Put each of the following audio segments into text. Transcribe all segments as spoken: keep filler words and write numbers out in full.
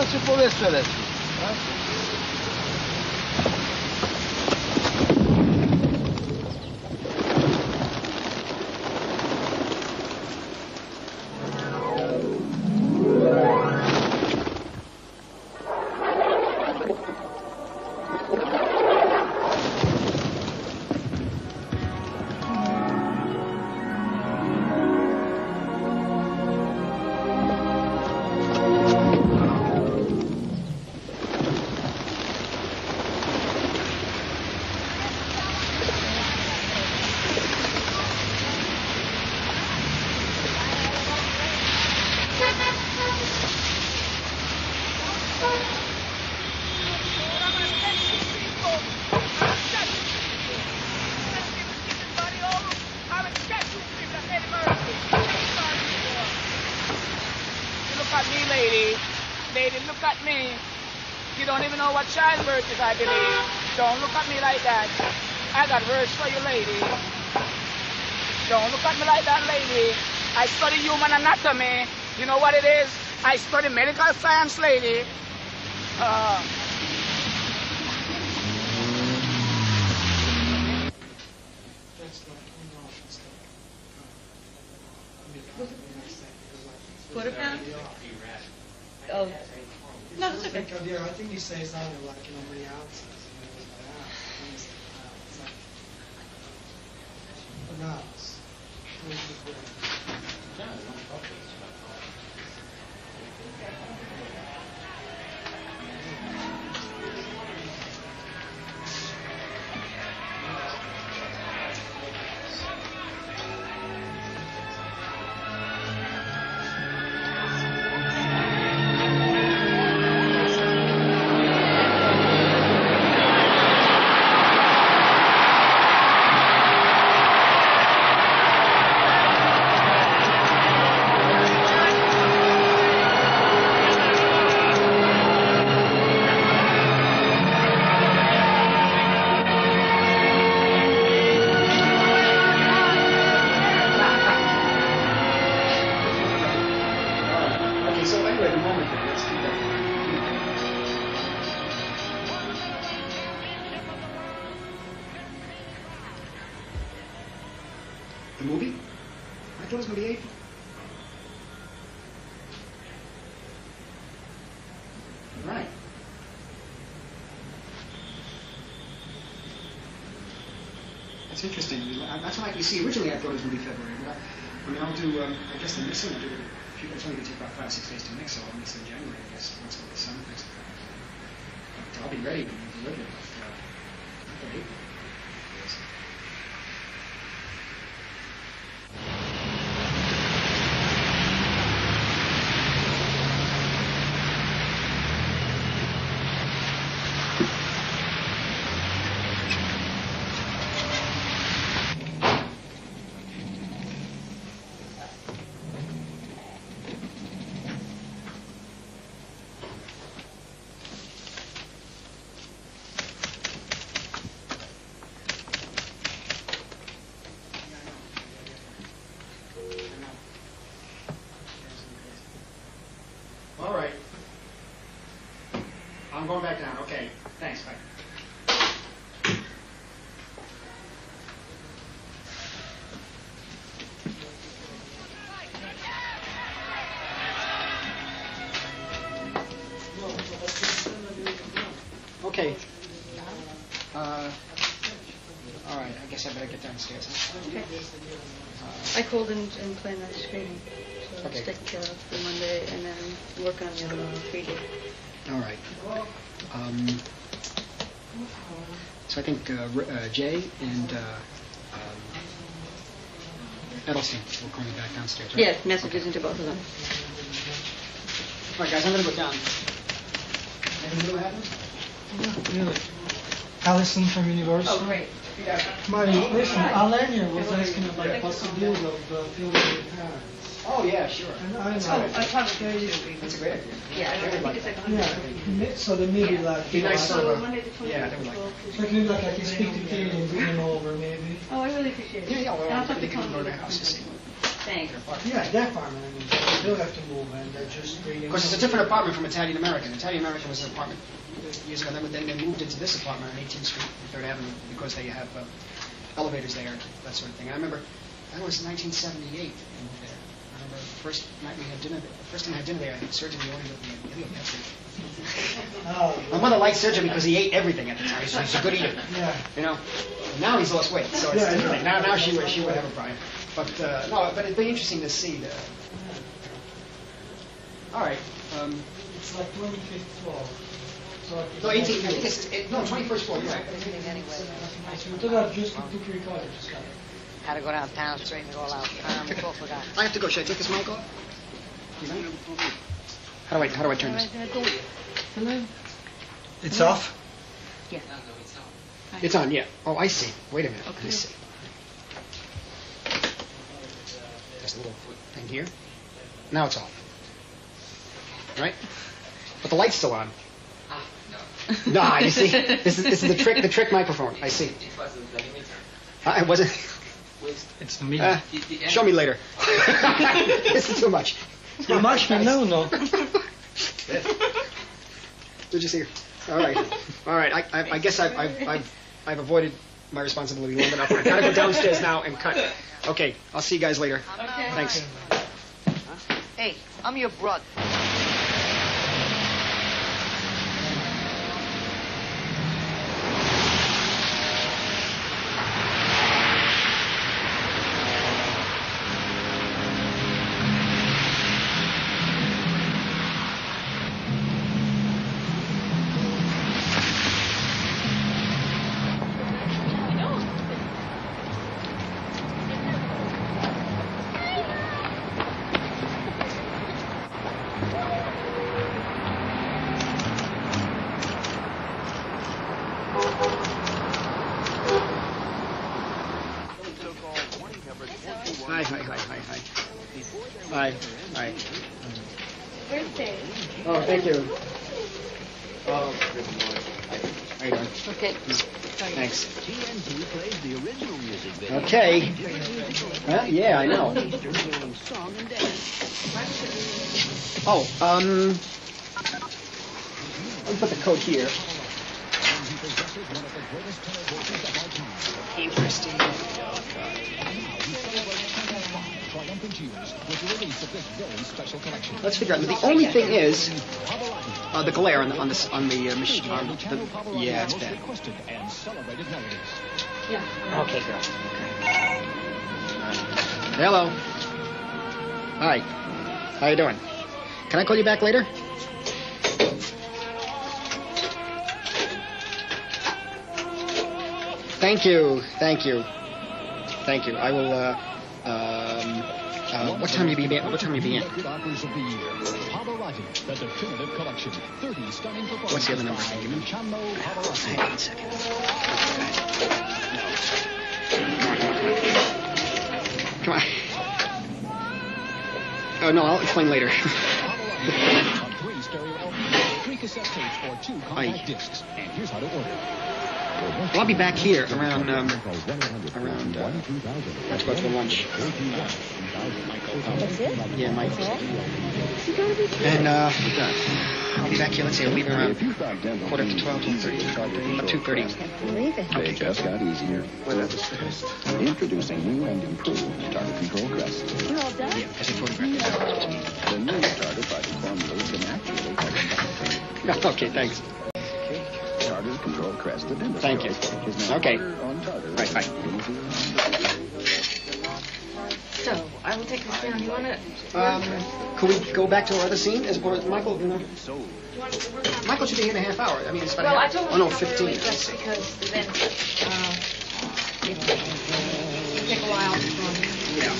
Grazie por excelência. Childbirth is, I believe. Don't look at me like that. I got words for you, lady. Don't look at me like that, lady. I study human anatomy. You know what it is? I study medical science, lady. Uh, Quarter pound? Oh. No, it's okay. I think you say something like, you know, many ounces. An ounce. The movie? I thought it was going to be April. Right. That's interesting. That's why you see. Originally, I thought it was going to be February, but I, I mean, I'll do. Um, I guess the mixing. I'll do. If you, it's only going to take about five, six days to mix, so I'll mix in January. I guess once all the sun things. But I'll be ready when you deliver it. But, uh, I thought April. Yes. All right. I'm going back down. Okay. Thanks. Bye. Okay. Uh, all right. I guess I better get downstairs. Okay. Uh, I called and, and planned that screening. So Okay. it's taken care of for Monday, and then work on the other one on three D. all right. Um, so I think uh, R- uh, Jay and uh, um, Edelstein will call me back downstairs, right? Yeah, messages into both of them. All right, guys. I'm going to go down. Anything new happen? Yeah, really. Allison from Universal. Oh, great. My, listen, Alenia was asking about possibilities of uh, filming in Paris. Oh, yeah, sure. And I That's know. a good idea. I probably That's a great idea. Yeah, I They would think like it's like that. a hundred. Yeah, ma- so they maybe like, Be you know, nice I sort don't of- know. Monday the twentieth. Yeah, they would like So maybe like I can speak to Katie and bring him over, maybe. Oh, I really appreciate it. Yeah, yeah, well, And I'll talk they to can Tony. go to the house and see. saying. Yeah, their apartment. I mean, they'll have to move, and they're just bringing. Of course, it's a different apartment from Italian American. Italian American was an apartment years ago. Then they moved into this apartment on eighteenth Street, Third Avenue, because they have uh, elevators there, that sort of thing. And I remember that was nineteen seventy-eight. They moved there. I remember the first night we had dinner. The first time I had dinner there, I had surgery only with me. That's it. Oh. My mother liked surgery because he ate everything at the time. He was a good eater. Yeah. You know. Now he's lost weight, so it's Yeah, different. yeah. Now, now she would she would have a problem. But uh, no, but it'd be interesting to see the. All right. Um, It's like twenty-fifth floor. So no, eighteen. I think it's it, no twenty-first floor. You're right. Look up just to three cottages. Had to go downtown, straighten it all out. Um, I forgot. I have to go. Should I take this mic off? How do I how do I turn this? It's off? Yeah. It's on. Yeah. Oh, I see. Wait a minute. Let me see. There's a little thing here. Now it's off. Right? But the light's still on. Nah, you see, this is this is the trick the trick microphone. I see. Uh, it wasn't. It's me. Uh, show me later. This is too much. Too much? No, no. Did you see? All right, all right. I, I, I guess I've, I've I've I've avoided my responsibility long enough. I gotta go downstairs now and cut. Okay, I'll see you guys later. Okay. Thanks. Hey, I'm your brother. Hi, hi, hi, hi, hi. Hi, hi. Birthday. Oh, thank you. Oh, how you doing? Okay. Thanks. Okay. Huh? Yeah, I know. Oh, um, let me put the coat here. Interesting. Let's figure out. The only thing is uh, the glare on the on this on the uh, machine. On the, yeah, it's bad. Yeah. Okay, girl. Okay. Hello. Hi. How you doing? Can I call you back later? Thank you. Thank you. Thank you. I will. Uh, um, uh, what time you be? What time you be in? What's the other number? Can you give me? Hang on a second. Come on. Oh no, I'll explain later. Hi. Well, I'll be back here around, um, around, uh, let's go to lunch. That's it? Yeah, Mike. You gotta be kidding. And, uh, I'll be back here, let's see, I'll leave around quarter to twelve, two thirty, about two thirty. Believe it. Okay, It just got easier. well, that was fast. Introducing new and improved Target Control Crest. You're all done? Yeah, as a photograph. The new starter by the formulas can actually target. Okay, thanks. Target Control Crest of Industry. Thank you. Is now Okay. on Target. Right, bye. So, I will take this down. You want to... Um, could we go back to our other scene? Is, or Michael, you know, You want to work on... Michael should be here in a half hour. I mean, it's about Well, a I half. told him Oh, no, to come early fifteen. just because then, uh, it will take a while to run. Yeah.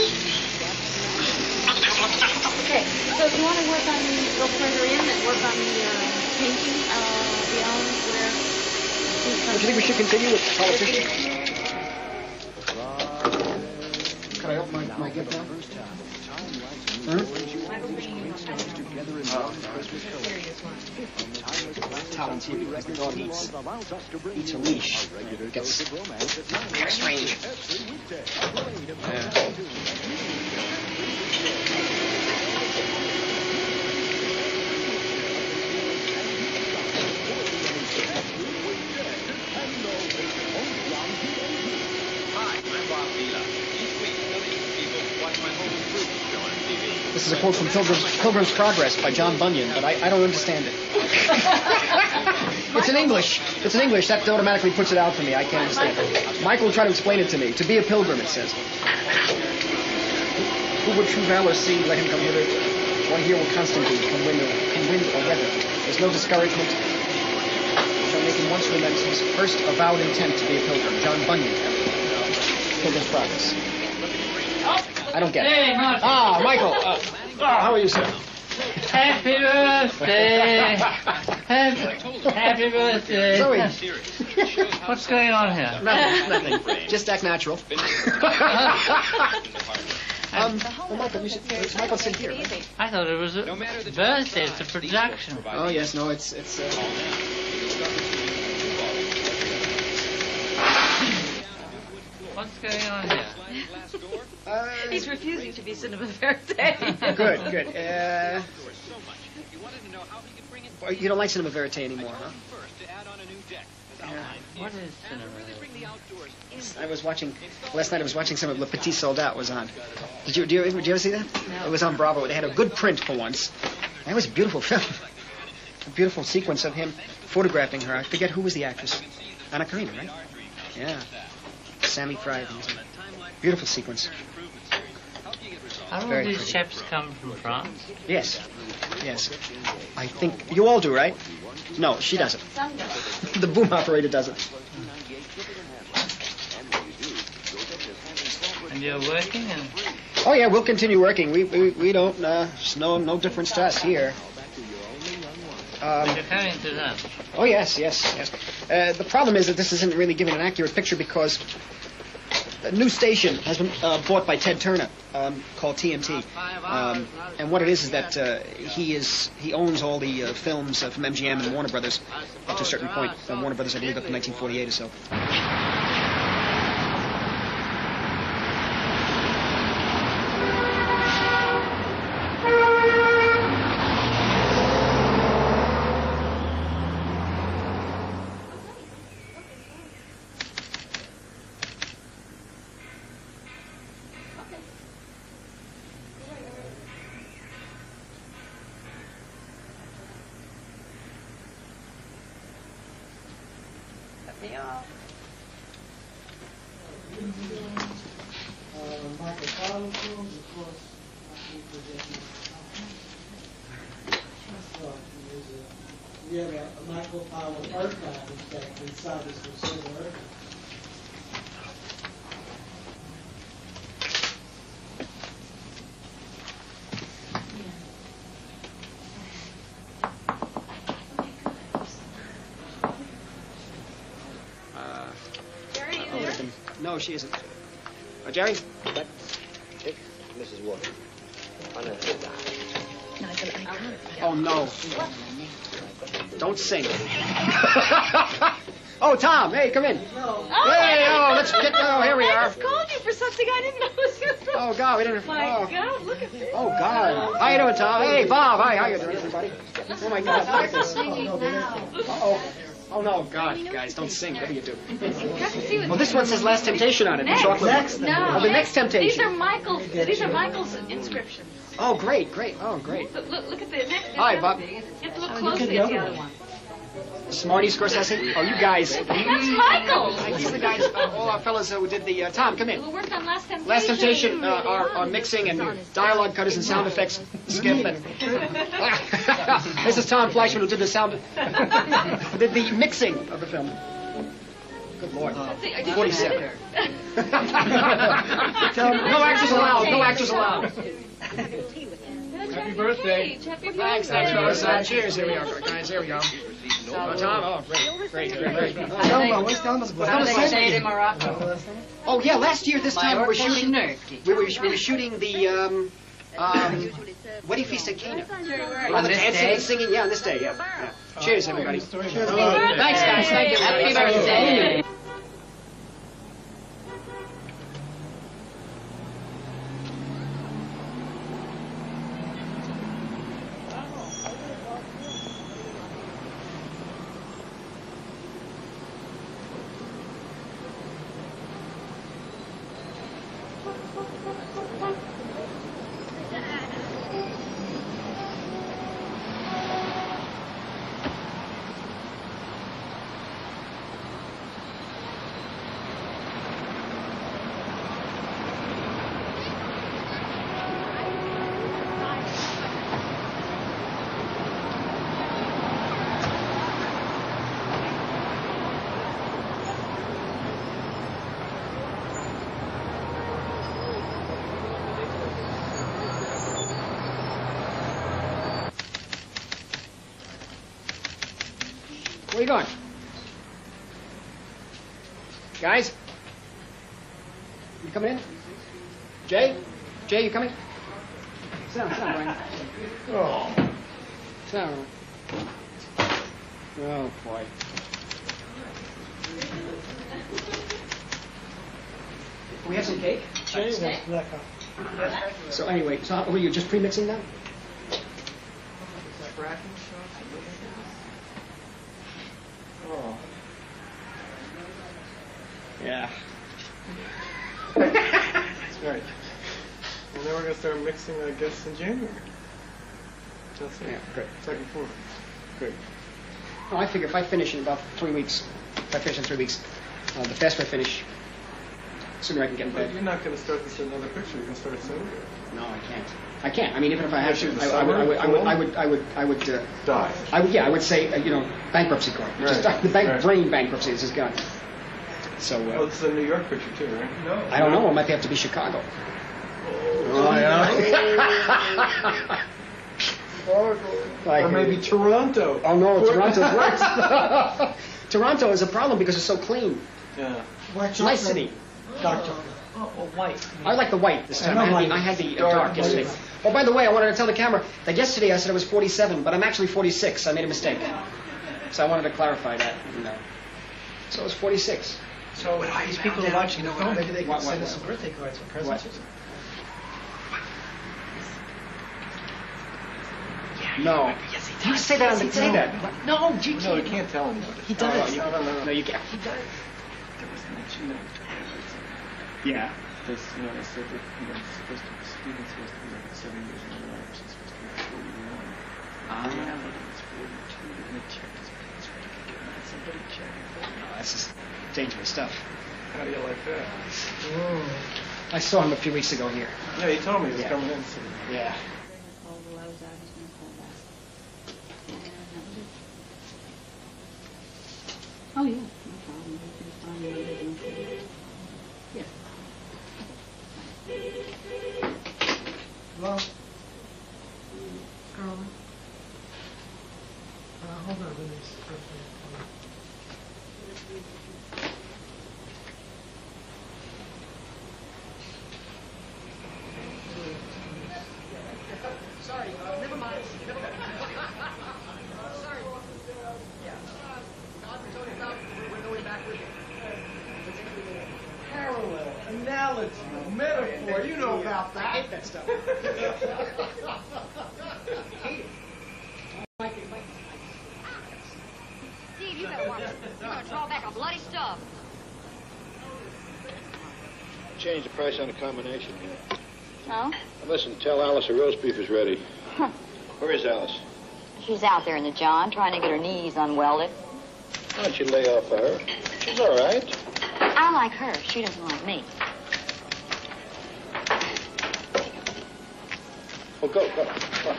Okay, so do you want to work on the, go further in and work on the uh, painting, uh, the island where... Do you think we should continue with politicians? Could I open my, my gift now? Talon T V, because the dog eats, eats a leash. It gets kind of strange. Yeah. This is a quote from Pilgrim's, Pilgrim's Progress by John Bunyan, but I, I don't understand it. It's in English. It's in English. That automatically puts it out for me. I can't understand it. Michael will try to explain it to me. To be a pilgrim, it says. Who would true valor see? Let him come hither. One here will constant be, can wind or, can wind or weather. There's no discouragement. Shall make him once relent his first avowed intent to be a pilgrim. John Bunyan. Pilgrim's Progress. I don't get it. Hey, Martin. Ah, Michael. Uh, how are you, sir? Happy birthday. Happy, happy birthday. Zoe. What's going on here? Nothing, nothing. Just act natural. um, well, Michael, you should, it's Michael sit here. Right? I thought it was a birthday. It's a production. Oh, yes, no, it's... it's. Uh... What's going on here? Uh, He's refusing to be cinema verite. Good, good. Uh, well, you don't like cinema verite anymore, huh? Yeah. What is cinema? I was watching last night. I was watching some of Le Petit Soldat was on. Did you? Do you, did you ever see that? No. It was on Bravo. They had a good print for once. That was a beautiful film. A beautiful sequence of him photographing her. I forget who was the actress. Anna Karina, right? Yeah. Sammy Fry. Beautiful sequence. How do all Very these pretty. chaps come from France? Yes. Yes. I think you all do, right? No, she doesn't. Some don't. The boom operator doesn't. And you're working and... Oh yeah, we'll continue working. We we, we don't. Uh, it's no no difference to us here. Um, You're coming to them. oh yes, yes, yes. Uh, the problem is that this isn't really giving an accurate picture because a new station has been uh, bought by Ted Turner um, called T N T, um, and what it is is that uh, he is he owns all the uh, films uh, from M G M and Warner Brothers up to a certain point. Uh, Warner Brothers, I believe, up to nineteen forty-eight or so. Michael Fowler film, of course, I think we're getting we have a, a Michael Fowler archive, in fact, inside this consumer archive. Uh, Jerry, you oh, there? listen. No, she isn't. Uh, Jerry? But if Missus Walker unearthed Nigel, I can't. Oh no! Don't sing. Oh, Tom! Hey, come in. Oh, Hey, oh, let's get. Oh, here we I are. just called you for something I didn't know was your problem. Oh God, we didn't. My Oh. God, look at this. Oh, God. How you doing, Tom? Hey, Bob. Hi, how you doing, everybody? Oh, my God. Look at this. Uh-oh. Oh, no, God, guys, don't sing. What do you do? Well, this one says Last Temptation on it. Next. Chocolate. Next. No. Oh, the Next Temptation. These are Michael's. These are Michael's inscriptions. Oh, great, great. Oh, great. Look, look, look at the next. Hi, Bob. You have to look closely at the other one. Smarty Scorsese? Oh, you guys. That's Michael. These are the guys, uh, all our fellas who did the... Uh, Tom, come in. Who worked on Last Temptation. Last Temptation, uh, our, our mixing and dialogue cutters and sound effects skip. And this is Tom Fleischman who did the sound, who did the mixing of the film. Good Lord. forty-seven. No actors allowed. No actors allowed. Happy birthday. Happy birthday. Thanks, thanks, fellas. Uh, cheers. Here we are, guys. Here we go. Oh, Tom. Oh, great, great, great, great. How do they say it in Morocco? Oh yeah, last year this time we were shooting. We were we were shooting the um, Um, wedding feast at Cana. On On the this dancing day? and singing, yeah, on this day, yeah. yeah. Cheers, everybody. Thanks, guys. Thank you. Happy birthday. Where you going? Guys? You coming in? Jay? Jay, you coming? Sit down, sit down, Brian. Oh. Sit down. Oh, boy. We have some cake? So anyway, so how, were you just pre-mixing that? Oh. Yeah. That's right. And then we're going to start mixing, I guess, in January. That's it. Yeah, good. Second quarter. Good. Oh, I figure if I finish in about three weeks, if I finish in three weeks, uh, the faster I finish, the sooner I can get in But bed. you're not going to start this in another picture. You're going to start soon. No, I can't. I can't. I mean, even if I had to, In the I, I, would, I, would, I summer, would, I would, I would, I would, uh, Die. I would, yeah, I would say, uh, you know, bankruptcy court. Just Right. the bank, Right. brain bankruptcy is just gone. So, uh, Oh, this is a New York picture, too, right? No. I don't know. It might have to be Chicago. Oh, yeah. Like, Or maybe Toronto. Oh no, Toronto's right. Toronto is a problem because it's so clean. Yeah. It's a nice city. Dark chocolate. Oh, oh, white. I like the white this time. I I know had the, white. I had the uh, Dark dark yesterday. white. Oh, by the way, I wanted to tell the camera that yesterday I said I was forty-seven, but I'm actually forty-six. I made a mistake. So I wanted to clarify that. You know. So it was forty-six. So these people are watching the film. Maybe they can What, send what, us some what? birthday cards for presents. What? No. Yes, he does. You say that on the Yes, say he that. does. No, you No, can't. you can't tell anybody. He does. Oh, you, No, no, no. no, you can't. He does. There was mention of Yeah. this, you know, they said that, you know, it's supposed to be, Stephen's supposed to be like seven years in your life. She's supposed to be forty-one. Ah. Yeah, but it's forty-two. And they checked his pants right to get mad. Somebody checked. No, that's just dangerous stuff. How do you like that? I saw him a few weeks ago here. Yeah, he told me he was Yeah. coming in. So. Yeah. Oh, yeah, no problem. You can find it. Yeah. Hello? Carolyn? Uh, hold on, Denise. Sorry, uh, never mind. Never mind. Sorry. Yeah. Uh, Tony found we're going back with you. Parallel, analogy, metaphor, you know about I that. hate that stuff. I hate it. Mike, Mike, Steve, you better watch it. You're going to draw back a bloody stub. Change the price on the combination here. No? And listen, tell Alice the roast beef is ready. Huh. Where is Alice? She's out there in the John trying to get her knees unwelded. Why don't you lay off her? She's all right. I like her. She doesn't like me. Oh, go, go. go.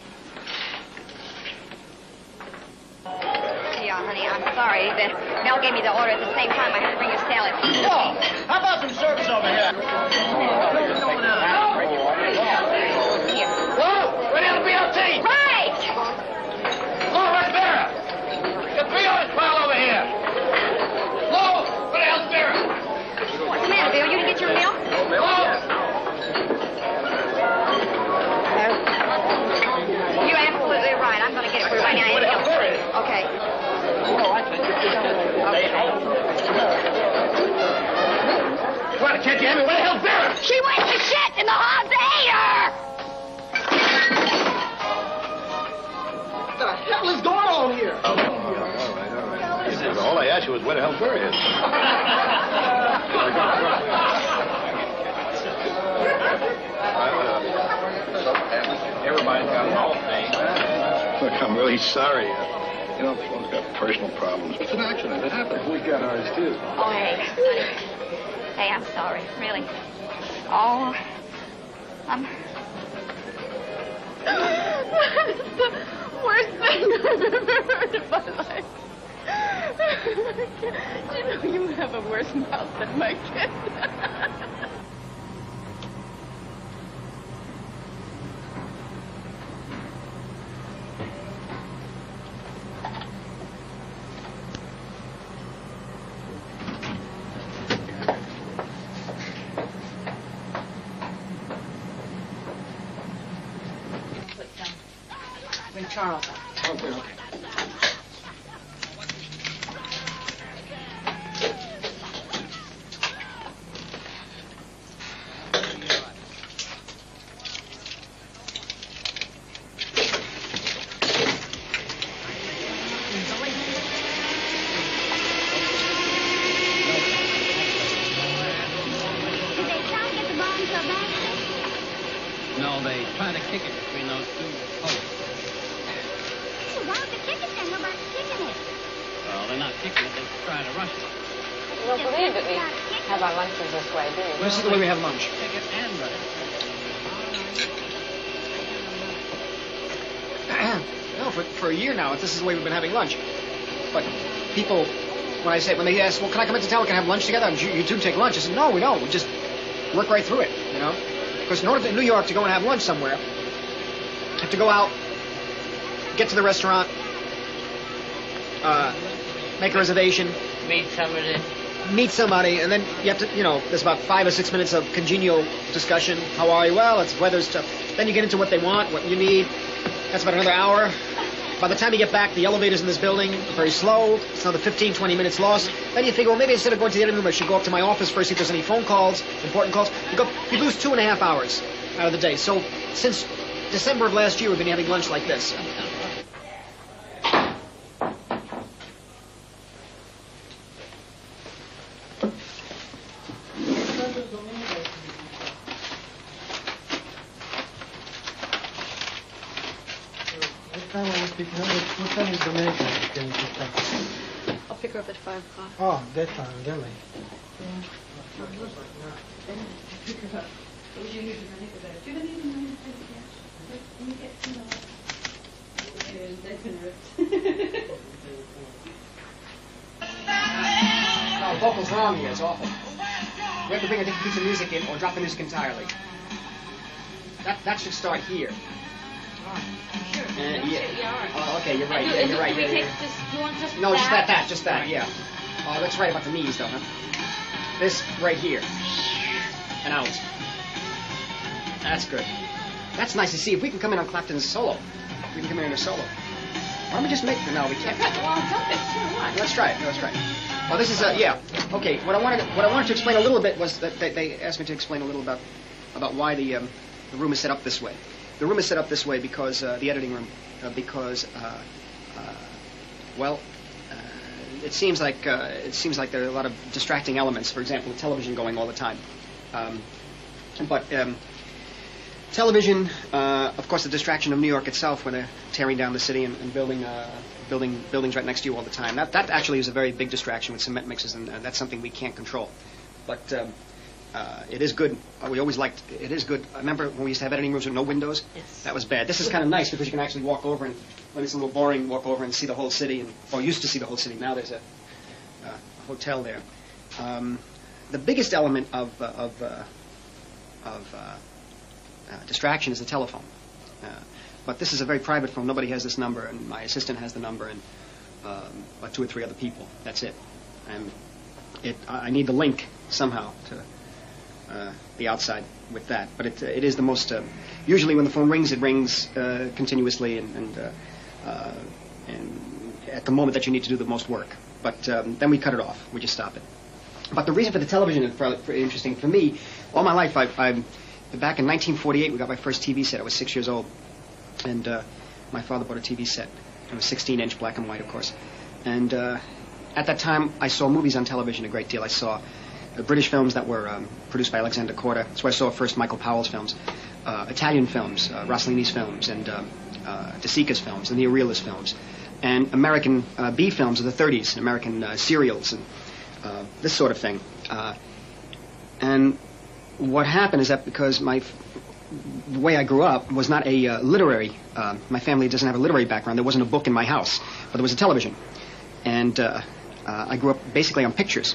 Yeah, honey, I'm sorry that Mel gave me the order at the same time. I had to bring you salad. Oh, how about some service over here? Here. Whoa, where the hell B L T? Right! Oh, right there. The three of us pile over here. Whoa, where the hell's Vera? What's the matter, Bill? You didn't get your meal? Whoa. can't you hear me? Where the hell's Vera? She went to shit and the hogs ate her! What the hell is going on here? All right, all right, all right. All I asked you was where the hell Vera is. Everybody's got an off day. Look, I'm really sorry. You know, folks got personal problems. It's an accident. It happens. We got ours, too. Oh, hey. Hey, I'm sorry. Really. Oh, I'm... the worst thing I've ever heard in my life. Do you know you have a worse mouth than my kid? Bring Charles up. Okay, okay. No, they try to kick it between those two posts. So why don't they kick it then? Nobody's kicking it. Well, they're not kicking it, they're trying to rush it. You don't believe that we have our lunches this way, do you? This is the way we have lunch. Kick it and rush it. No, for, for a year now, this is the way we've been having lunch. But people, when I say, when they ask, well, can I come into town, we can have lunch together? And you, you two take lunch. I said, no, we don't. We just work right through it, you know? Because in order to, in New York to go and have lunch somewhere, you have to go out, get to the restaurant, uh, make a reservation. Meet somebody. Meet somebody, and then you have to, you know, there's about five or six minutes of congenial discussion. How are you? Well, it's weather stuff. Then you get into what they want, what you need. That's about another hour. By the time you get back, the elevators in this building are very slow. It's another fifteen, twenty minutes lost. Then you figure, well, maybe instead of going to the editing room, I should go up to my office first, see if there's any phone calls, important calls. You go, you lose two and a half hours out of the day. So since December of last year, we've been having lunch like this. What time are we picking up? What time is Dominica? Can you pick up? I'll pick her up at five o'clock. Oh, that time, really? Pick her up. What would you need to Dominica better? Do you have anything on your plate? Can you get some of that? No, vocals wrong here. It's awful. We have to bring a different piece of music in or drop the music entirely. That that should start here. Sure. Uh, yeah. Oh, okay, you're right. Do- Yeah, do you're right. we Yeah, take yeah. this- do you want just No, just that, that? that, just that, yeah. Oh, that's right about the knees, though, huh? This right here. And out. That's good. That's nice to see. If we can come in on Clapton's solo, we can come in on a solo. Why don't we just make... No, we can't. Well, dump it. Sure, why? Let's try it. Let's try it. Well, this is a... Yeah. Okay, what I wanted what I wanted to explain a little bit was that they, they asked me to explain a little about about why the, um, the room is set up this way. The room is set up this way because... Uh, the editing room. Uh, because... Uh, uh, well... Uh, it seems like uh, it seems like there are a lot of distracting elements. For example, television going all the time. Um, but um, television, uh, of course, the distraction of New York itself, when they're tearing down the city and, and building uh, building buildings right next to you all the time. That that actually is a very big distraction with cement mixes, and uh, that's something we can't control. But um, uh, it is good. Uh, we always liked. It is good. I remember when we used to have editing rooms with no windows. Yes. That was bad. This is kind of nice because you can actually walk over and, when it's a little boring, walk over and see the whole city, and or used to see the whole city. Now there's a, uh, a hotel there. Um, the biggest element of uh, of uh, of uh, uh, distraction is the telephone. Uh, but this is a very private phone. Nobody has this number, and my assistant has the number, and um, about two or three other people. That's it. And it, I I need the link somehow to uh, the outside with that. But it, it is the most. Uh, usually, when the phone rings, it rings uh, continuously, and and, uh, uh, and at the moment that you need to do the most work. But um, then we cut it off. We just stop it. But the reason for the television is fairly, fairly interesting for me. All my life, I, I, back in nineteen forty-eight, we got my first T V set. I was six years old, and uh, my father bought a T V set. It was sixteen inch, black and white, of course. And uh, at that time, I saw movies on television a great deal. I saw uh, British films that were um, produced by Alexander Korda. That's where I saw first Michael Powell's films. Uh, Italian films, uh, Rossellini's films, and uh, uh, De Sica's films, and the Aurelius films. And American uh, B films of the thirties, American uh, serials, and uh, this sort of thing. Uh, and what happened is that because my... the way I grew up was not a uh, literary, uh, my family doesn't have a literary background. There wasn't a book in my house, but there was a television. And uh, uh, I grew up basically on pictures.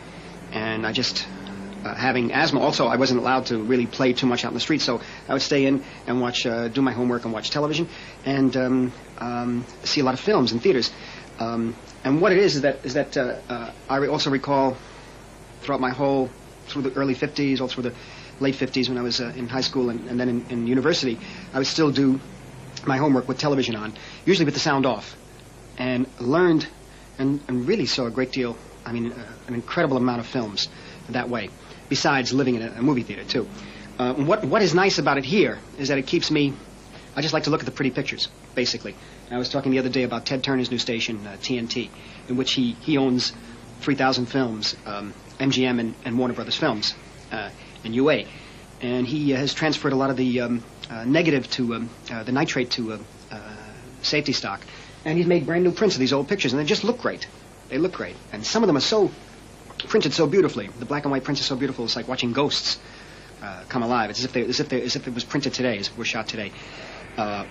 And I just, uh, having asthma, also I wasn't allowed to really play too much out in the street, so I would stay in and watch, uh, do my homework and watch television, and um, um, see a lot of films in theaters. Um, and what it is is that, is that uh, uh, I re- also recall throughout my whole, through the early fifties, all through the late fifties when I was uh, in high school and, and then in, in university, I would still do my homework with television on, usually with the sound off, and learned and, and really saw a great deal, I mean, uh, an incredible amount of films that way, besides living in a, a movie theater, too. Uh, what What is nice about it here is that it keeps me, I just like to look at the pretty pictures, basically. I was talking the other day about Ted Turner's new station, uh, T N T, in which he, he owns three thousand films, um, M G M and, and Warner Brothers Films. Uh, and U A, and he uh, has transferred a lot of the um, uh, negative to um, uh, the nitrate to uh, uh, safety stock, and he's made brand new prints of these old pictures, and they just look great. They look great, and some of them are so printed so beautifully. The black and white prints are so beautiful. It's like watching ghosts uh, come alive. It's as if they, as if they, as if it was printed today, as if it were shot today. Uh,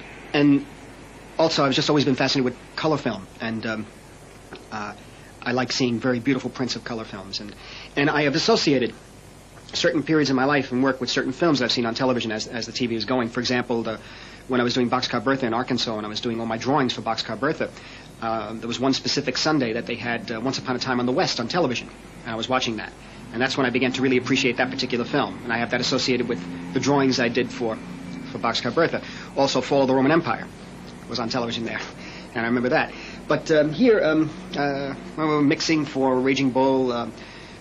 and also, I've just always been fascinated with color film, and um, uh, I like seeing very beautiful prints of color films, and and I have associated certain periods in my life and work with certain films that I've seen on television as, as the T V is going. For example, the, when I was doing Boxcar Bertha in Arkansas and I was doing all my drawings for Boxcar Bertha, uh, there was one specific Sunday that they had uh, Once Upon a Time on the West on television, and I was watching that. And that's when I began to really appreciate that particular film. And I have that associated with the drawings I did for, for Boxcar Bertha. Also, Fall of the Roman Empire was on television there, and I remember that. But um, here, um, uh, when we were mixing for Raging Bull, uh,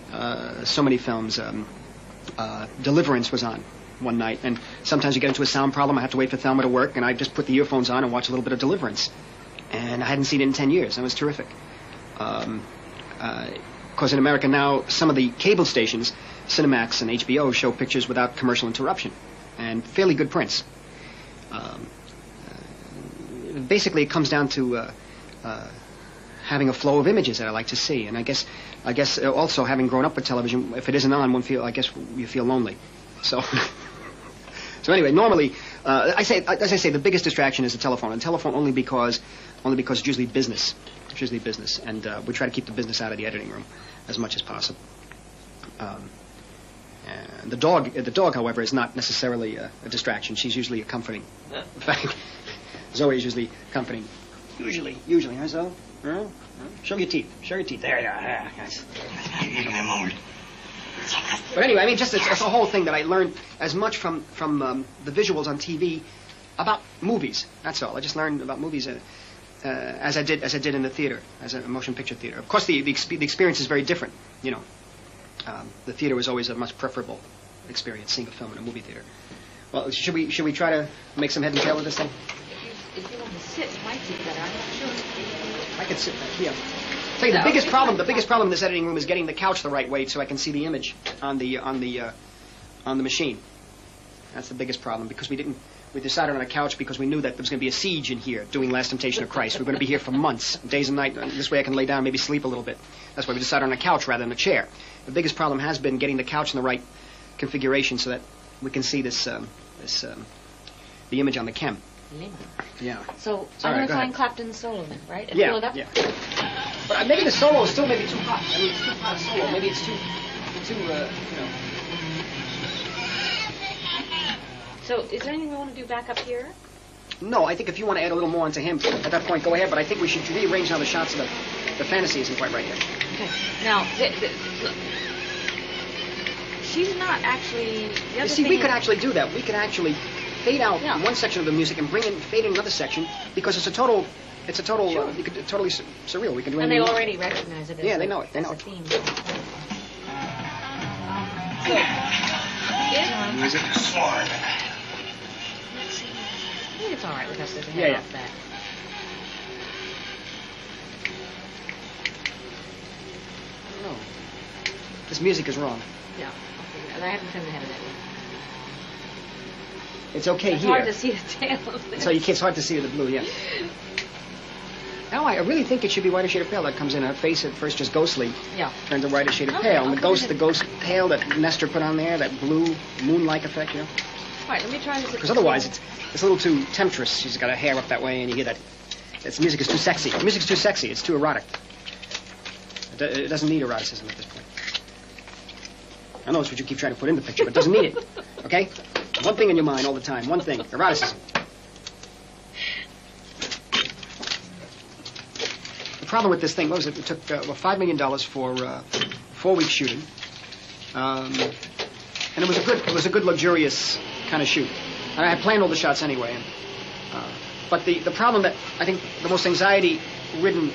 uh, so many films, um, Uh, Deliverance was on one night, and sometimes you get into a sound problem. I have to wait for Thelma to work, and I just put the earphones on and watch a little bit of Deliverance. And I hadn't seen it in ten years. It was terrific. Um, uh, of course, in America now, some of the cable stations, Cinemax and H B O, show pictures without commercial interruption, and fairly good prints. Um, uh, basically, it comes down to uh, uh, having a flow of images that I like to see, and I guess, I guess also having grown up with television, if it isn't on, one feel, I guess you feel lonely. So, so anyway, normally, uh, I say, as I say, the biggest distraction is the telephone, and telephone only because, only because it's usually business, it's usually business, and uh, we try to keep the business out of the editing room as much as possible. Um, and the dog, the dog, however, is not necessarily a, a distraction. She's usually a comforting. In fact, Zoe is usually comforting. Usually, usually, huh, Zoe? Huh? Show your teeth. Show your teeth. There you are. Yeah, yes. But anyway, I mean, just it's, it's a whole thing that I learned as much from from um, the visuals on T V about movies. That's all. I just learned about movies uh, uh, as I did as I did in the theater, as a motion picture theater. Of course, the the, exp- the experience is very different. You know, um, the theater was always a much preferable experience, seeing a film in a movie theater. Well, should we should we try to make some head and tail with this thing? If you, if you want to sit, it might be better. I'm not sure. I can sit back here. Tell you, the biggest problem, the biggest problem in this editing room is getting the couch the right way so I can see the image on the on the uh, on the machine. That's the biggest problem, because we didn't we decided on a couch because we knew that there was going to be a siege in here doing Last Temptation of Christ. We're going to be here for months, days and nights. This way I can lay down, maybe sleep a little bit. That's why we decided on a couch rather than a chair. The biggest problem has been getting the couch in the right configuration so that we can see this um, this um, the image on the chem. Lima. Yeah. So It's I'm all right, going to go try ahead. and Clapton solo then, right? And Yeah, fill it up? yeah. But maybe the solo is still maybe too hot. I mean, it's too hot a solo. Maybe it's too, too, uh, you know. So is there anything we want to do back up here? No, I think if you want to add a little more onto him, at that point, go ahead. But I think we should rearrange now the shots of the, the fantasy isn't quite right yet. Okay. Now, the, the, look. She's not actually... The You other see, thing we is- could actually do that. We could actually fade out Yeah. one section of the music and bring in, fade in another section, because it's a total, it's a total, Sure. uh, you could, totally su- surreal. We can do And they anything. already recognize it as Yeah, they a- know it. They as know a it. theme. Good. Yeah. Music. I think it's all right with us as a head Yeah, yeah. off that. I don't know. This music is wrong. Yeah. I'll figure it out. I haven't trimmed the head of that one. It's okay It's here. hard to see the tail of this. So you can't, it's hard to see the blue, yeah. No, I really think it should be whiter shade of pale that comes in. Her face at first just ghostly. Yeah. Turns a whiter shade of Okay, pale. I'll And the come ghost, in the and- ghost pale that Nestor put on there, that blue moon-like effect, you know. All right, let me try this. Because otherwise, it's it's a little too temptress. She's got her hair up that way, and you hear that. Its music is too sexy. The music's too sexy. It's too erotic. It, do- it doesn't need eroticism at this point. I know it's what you keep trying to put in the picture, but it doesn't need it. Okay? One thing in your mind all the time. One thing. Eroticism. The problem with this thing, what was it? It took uh, well, five million dollars for uh, four weeks shooting, um, and it was a good, it was a good luxurious kind of shoot. And I had planned all the shots anyway. And, uh, but the the problem that I think the most anxiety-ridden,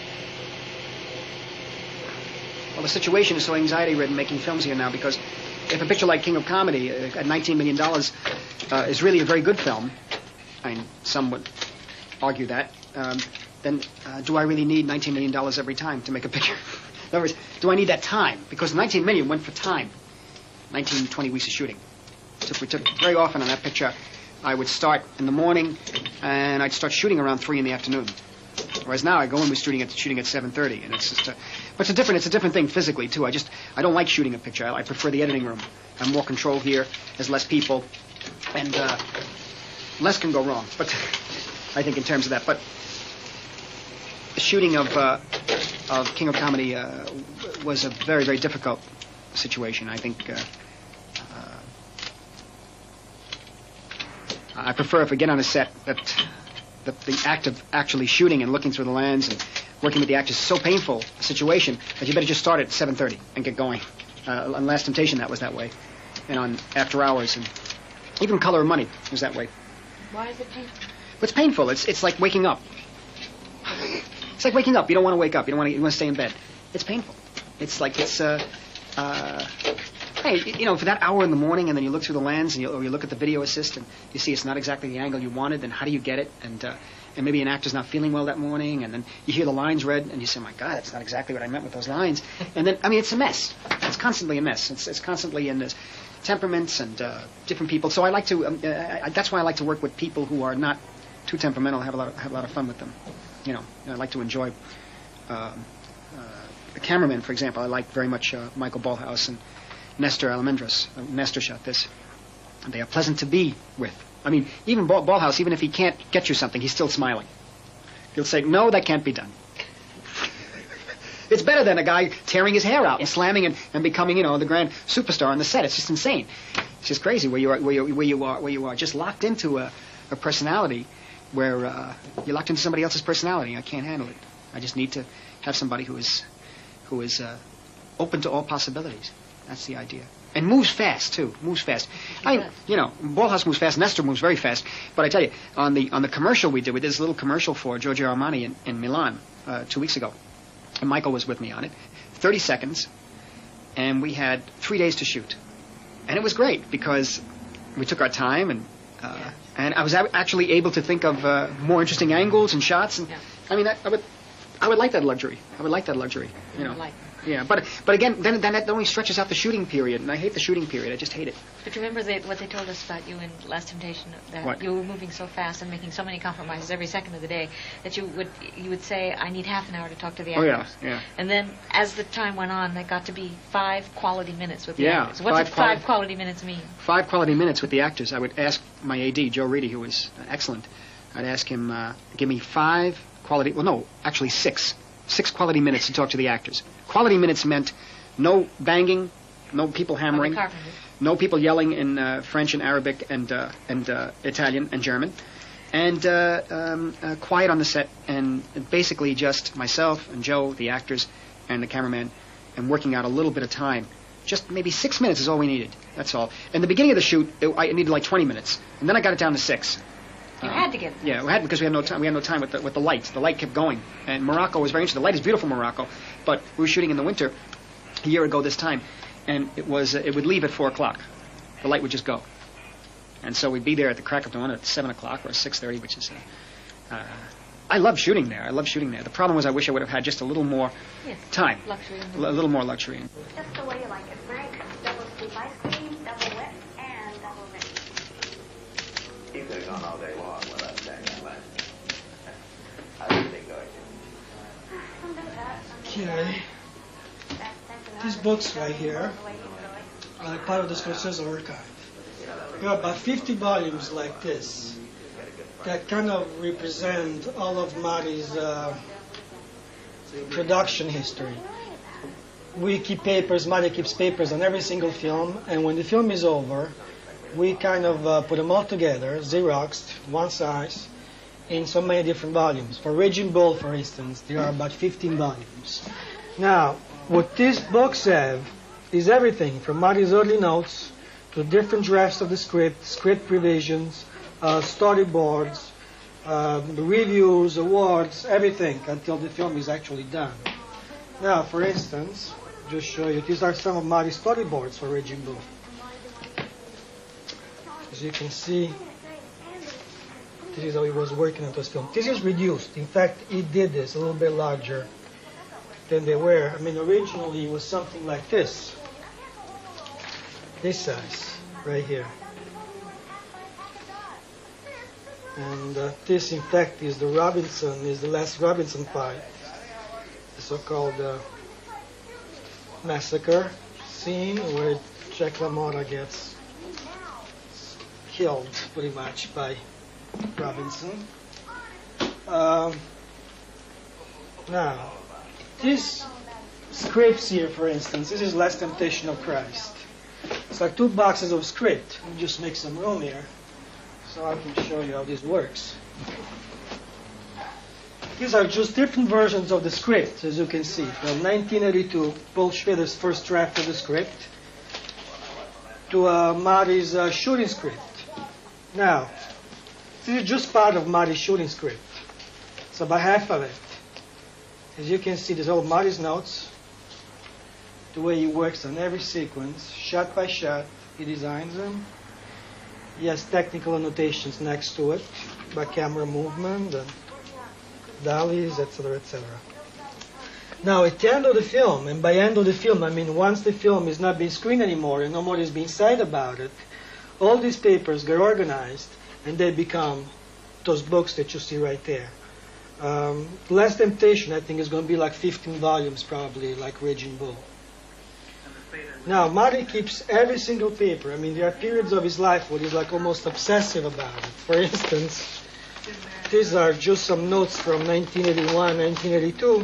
well, the situation is so anxiety-ridden making films here now, because if a picture like King of Comedy uh, at nineteen million dollars uh, is really a very good film, I mean, some would argue that. Um, then uh, do I really need nineteen million dollars every time to make a picture? In other words, do I need that time? Because nineteen million dollars went for time. nineteen, twenty weeks of shooting. So we took very often on that picture, I would start in the morning, and I'd start shooting around three in the afternoon. Whereas now I go in, we're shooting at shooting at seven thirty, and it's just a, but it's a different, it's a different thing physically too. I just I don't like shooting a picture. I, I prefer the editing room. I have more control here. There's less people, and uh, less can go wrong. But I think in terms of that, but. The shooting of uh, of King of Comedy uh, was a very, very difficult situation. I think uh, uh, I prefer if we get on a set that that the act of actually shooting and looking through the lens and working with the actors is so painful a situation that you better just start at seven thirty and get going. Uh, on Last Temptation, that was that way, and on After Hours, and even Color of Money was that way. Why is it painful? But it's painful. It's it's like waking up. It's like waking up. You don't want to wake up. You don't want to. You want to stay in bed. It's painful. It's like it's. Uh, uh, hey, you know, for that hour in the morning, and then you look through the lens, and you, or you look at the video assist, and you see it's not exactly the angle you wanted. Then how do you get it? And uh, and maybe an actor's not feeling well that morning, and then you hear the lines read, and you say, "My God, that's not exactly what I meant with those lines." And then I mean, it's a mess. It's constantly a mess. It's it's constantly in this temperaments and uh, different people. So I like to. Um, uh, I, that's why I like to work with people who are not too temperamental. Have a lot of, have a lot of fun with them. You know, I like to enjoy uh, uh, the cameraman, for example. I like very much uh, Michael Ballhaus and Nestor Almendras. Uh, Nestor shot this. And they are pleasant to be with. I mean, even Ball- Ballhaus, even if he can't get you something, he's still smiling. He'll say, no, that can't be done. It's better than a guy tearing his hair out and slamming and, and becoming, you know, the grand superstar on the set. It's just insane. It's just crazy where you are, where you, where you are, where you are just locked into a, a personality where uh, you're locked into somebody else's personality. I can't handle it. I just need to have somebody who is who is uh, open to all possibilities. That's the idea. And moves fast, too. Moves fast. I mean, you know, Ballhaus moves fast. Nestor moves very fast. But I tell you, on the on the commercial we did, we did this little commercial for Giorgio Armani in, in Milan uh, two weeks ago. And Michael was with me on it. thirty seconds. And we had three days to shoot. And it was great because we took our time and... Uh, And I was a- actually able to think of uh, more interesting angles and shots. And Yeah. I mean, I, I would, I would like that luxury. I would like that luxury. You know. Like. Yeah, but but again, then then that only stretches out the shooting period, and I hate the shooting period. I just hate it. But you remember they, what they told us about you in Last Temptation, that What? you were moving so fast and making so many compromises every second of the day that you would you would say, I need half an hour to talk to the Oh actors. yeah, yeah. And then as the time went on, that got to be five quality minutes with the Yeah, actors. What five did quali- five quality minutes mean? Five quality minutes with the actors. I would ask my A D, Joe Reedy, who was excellent. I'd ask him, uh, give me five quality. Well, no, actually six. Six quality minutes to talk to the actors. Quality minutes meant no banging, no people hammering, Oh, the carpenters. no people yelling in uh, French and Arabic and uh, and uh, Italian and German, and uh, um, uh, quiet on the set, and basically just myself and Joe, the actors, and the cameraman, and working out a little bit of time. Just maybe six minutes is all we needed. That's all. In the beginning of the shoot, it, I needed like twenty minutes, and then I got it down to six. You Um, had to get it. Yeah, we had because we had no time. We had no time with the with the lights. The light kept going, and Morocco was very interesting. The light is beautiful, in Morocco, but we were shooting in the winter a year ago this time, and it was uh, it would leave at four o'clock. The light would just go, and so we'd be there at the crack of dawn at seven o'clock or six thirty, which is. Uh, uh, I love shooting there. I love shooting there. The problem was I wish I would have had just a little more Yes. time, Luxury. L- a little more luxury. Just the way you like it, Frank. Double scoop ice cream, double wet, and double mint. He could have gone all day long without saying that last. I didn't think going Okay. These books right here are part of the Scorsese archive. There are about fifty volumes like this that kind of represent all of Marty's uh, production history. We keep papers, Marty keeps papers on every single film, and when the film is over, we kind of uh, put them all together, Xeroxed, one size, in so many different volumes. For Raging Bull, for instance, there are about fifteen volumes. Now, what these books have is everything from Marty's early notes to different drafts of the script, script revisions, uh, storyboards, uh, reviews, awards, everything until the film is actually done. Now, for instance, just show you, these are some of Marty's storyboards for Raging Bull. As you can see, this is how he was working on this film. This is reduced. In fact, he did this a little bit larger than they were. I mean, originally it was something like this. This size, right here. And uh, this, in fact, is the Robinson, is the last Robinson fight. The so-called uh, massacre scene where Jack LaMotta gets killed, pretty much, by Robinson. Um, now, these scripts here, for instance, this is Last Temptation of Christ. It's like two boxes of script. Let me just make some room here so I can show you how this works. These are just different versions of the script, as you can see. From nineteen eighty-two, Paul Schrader's first draft of the script, to uh, Marty's uh, shooting script. Now, this is just part of Marty's shooting script. It's about half of it. As you can see, there's all Marty's notes, the way he works on every sequence, shot by shot, he designs them. He has technical annotations next to it, by camera movement, and dollies, et cetera, et cetera. Now, at the end of the film, and by end of the film, I mean once the film is not being screened anymore and no more is being said about it, all these papers get organized and they become those books that you see right there. Um, Last Temptation, I think, is going to be like fifteen volumes probably, like Raging Bull. Now, Marty keeps every single paper. I mean, there are periods of his life where he's like almost obsessive about it. For instance, these are just some notes from nineteen eighty-one, nineteen eighty-two.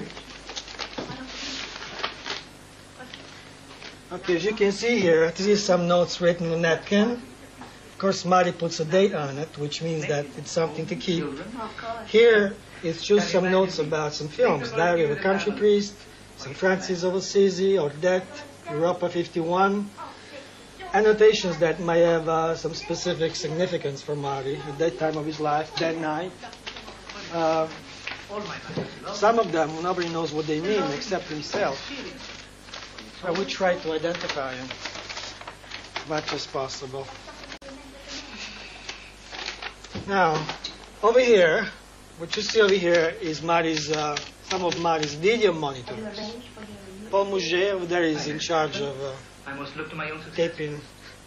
Okay, as you can see here, this is some notes written on a napkin. Of course, Marty puts a date on it, which means that it's something to keep. Here, it's just some notes about some films. Diary of a Country Priest, Saint Francis of Assisi, Odette, Europa fifty-one. Annotations that might have uh, some specific significance for Marty at that time of his life, that night. Uh, some of them, nobody knows what they mean except himself. But we try to identify them as much as possible. Now, over here, what you see over here is Marty's, uh, some of Marty's video monitors. Paul Mouget over there is in charge of uh, taping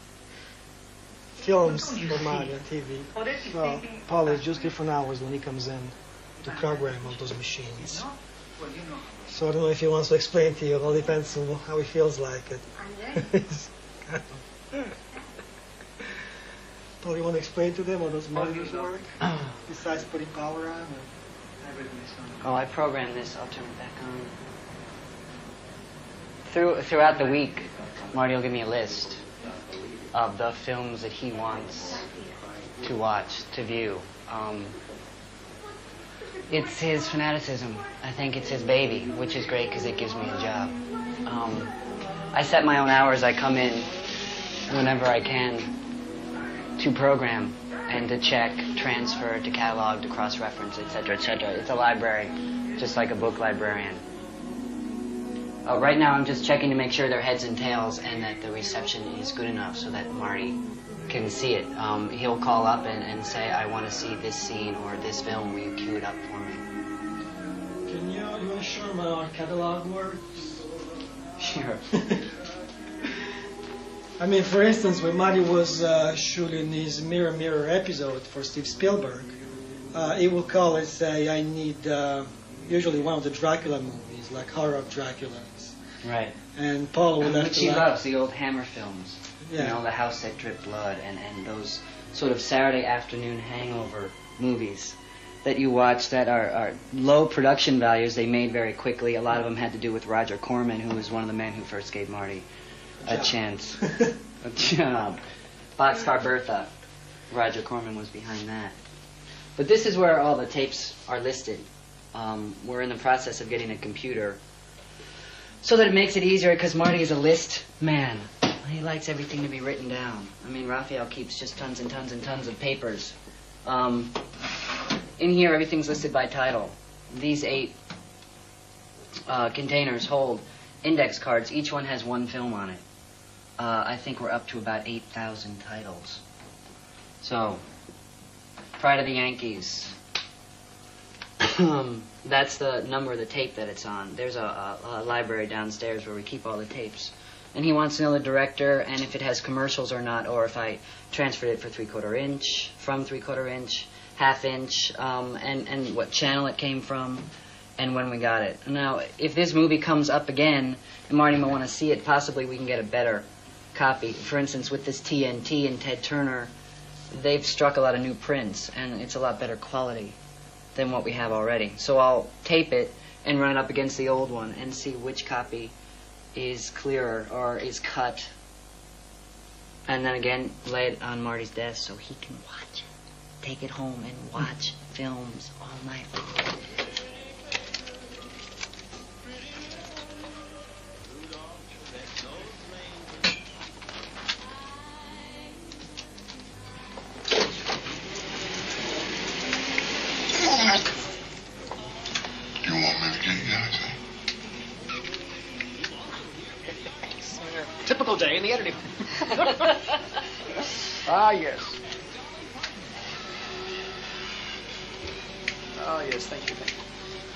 films for Marty on T V. Well, Paul is just different hours when he comes in to program all those machines. So I don't know if he wants to explain to you. It all depends on how he feels like it. Paul, you want to explain to them how those monitors work? Besides putting power on? Or? Oh, I programmed this. I'll turn it back on. Through, throughout the week, Marty will give me a list of the films that he wants to watch, to view. Um, it's his fanaticism. I think it's his baby, which is great because it gives me a job. Um, I set my own hours. I come in whenever I can to program and to check, transfer, to catalog, to cross-reference, et cetera, et cetera. It's a library, just like a book librarian. Uh, right now I'm just checking to make sure they're heads and tails and that the reception is good enough so that Marty can see it. Um, he'll call up and, and say, I want to see this scene or this film. Will you cue it up for me? Can you, you want to show them how our catalog works? Sure. I mean, for instance, when Marty was uh, shooting his Mirror Mirror episode for Steve Spielberg, uh, he will call and say, I need uh, usually one of the Dracula movies, like Horror of Draculas. Right. And Paul will have Which to he like, loves, the old Hammer films. Yeah. You know, The House That Dripped Blood and, and those sort of Saturday afternoon hangover movies that you watch that are, are low production values. They made very quickly. A lot of them had to do with Roger Corman, who was one of the men who first gave Marty a chance. A job. Boxcar Bertha. Roger Corman was behind that. But this is where all the tapes are listed. Um, we're in the process of getting a computer so that it makes it easier because Marty is a list man. He likes everything to be written down. I mean, Raphael keeps just tons and tons and tons of papers. Um, in here, everything's listed by title. These eight uh, containers hold index cards. Each one has one film on it. Uh, I think we're up to about eight thousand titles. So, Pride of the Yankees. That's the number of the tape that it's on. There's a, a, a library downstairs where we keep all the tapes. And he wants to know the director and if it has commercials or not, or if I transferred it for three-quarter inch, from three-quarter inch, half inch, um, and, and what channel it came from, and when we got it. Now, if this movie comes up again, and Marty might want to see it, possibly we can get a better copy. For instance, with this T N T and Ted Turner, they've struck a lot of new prints, and it's a lot better quality than what we have already. So I'll tape it and run it up against the old one and see which copy is clearer or is cut, and then again lay it on Marty's desk so he can watch it, take it home and watch films all night long. You want me to get you anything? Typical day in the editing. Ah, yes. Oh, yes, thank you, thank you.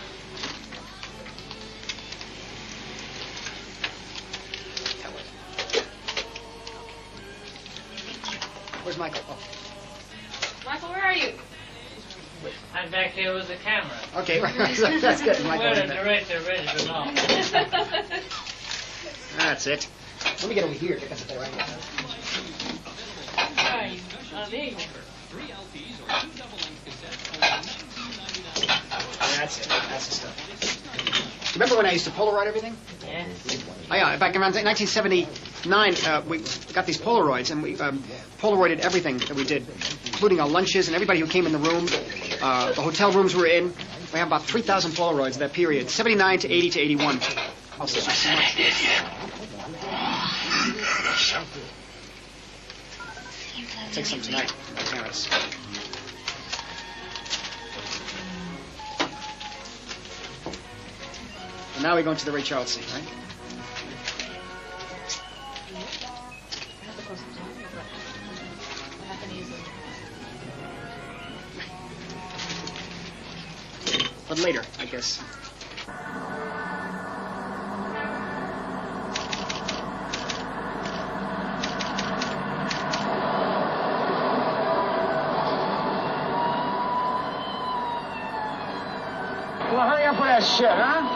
Where's Michael? Oh. Michael, where are you? I'm back here with the camera. Okay, right. That's good. Michael, We're right the there. director ready to know. That's it. Let me get over here. Get that there right now. Right. Uh, there you go. That's it. That's the stuff. Remember when I used to Polaroid everything? Yeah. Oh, yeah. Back around nineteen seventy-nine, uh, we got these Polaroids, and we um, Polaroided everything that we did, including our lunches and everybody who came in the room, uh, the hotel rooms we were in. We have about three thousand Polaroids that period, seventy-nine to eighty to eighty-one. I'll say so much. Take some tonight, my parents. And now we're going to the Ray Charles scene, right? But later, I guess. Well, hurry up with that shit, huh?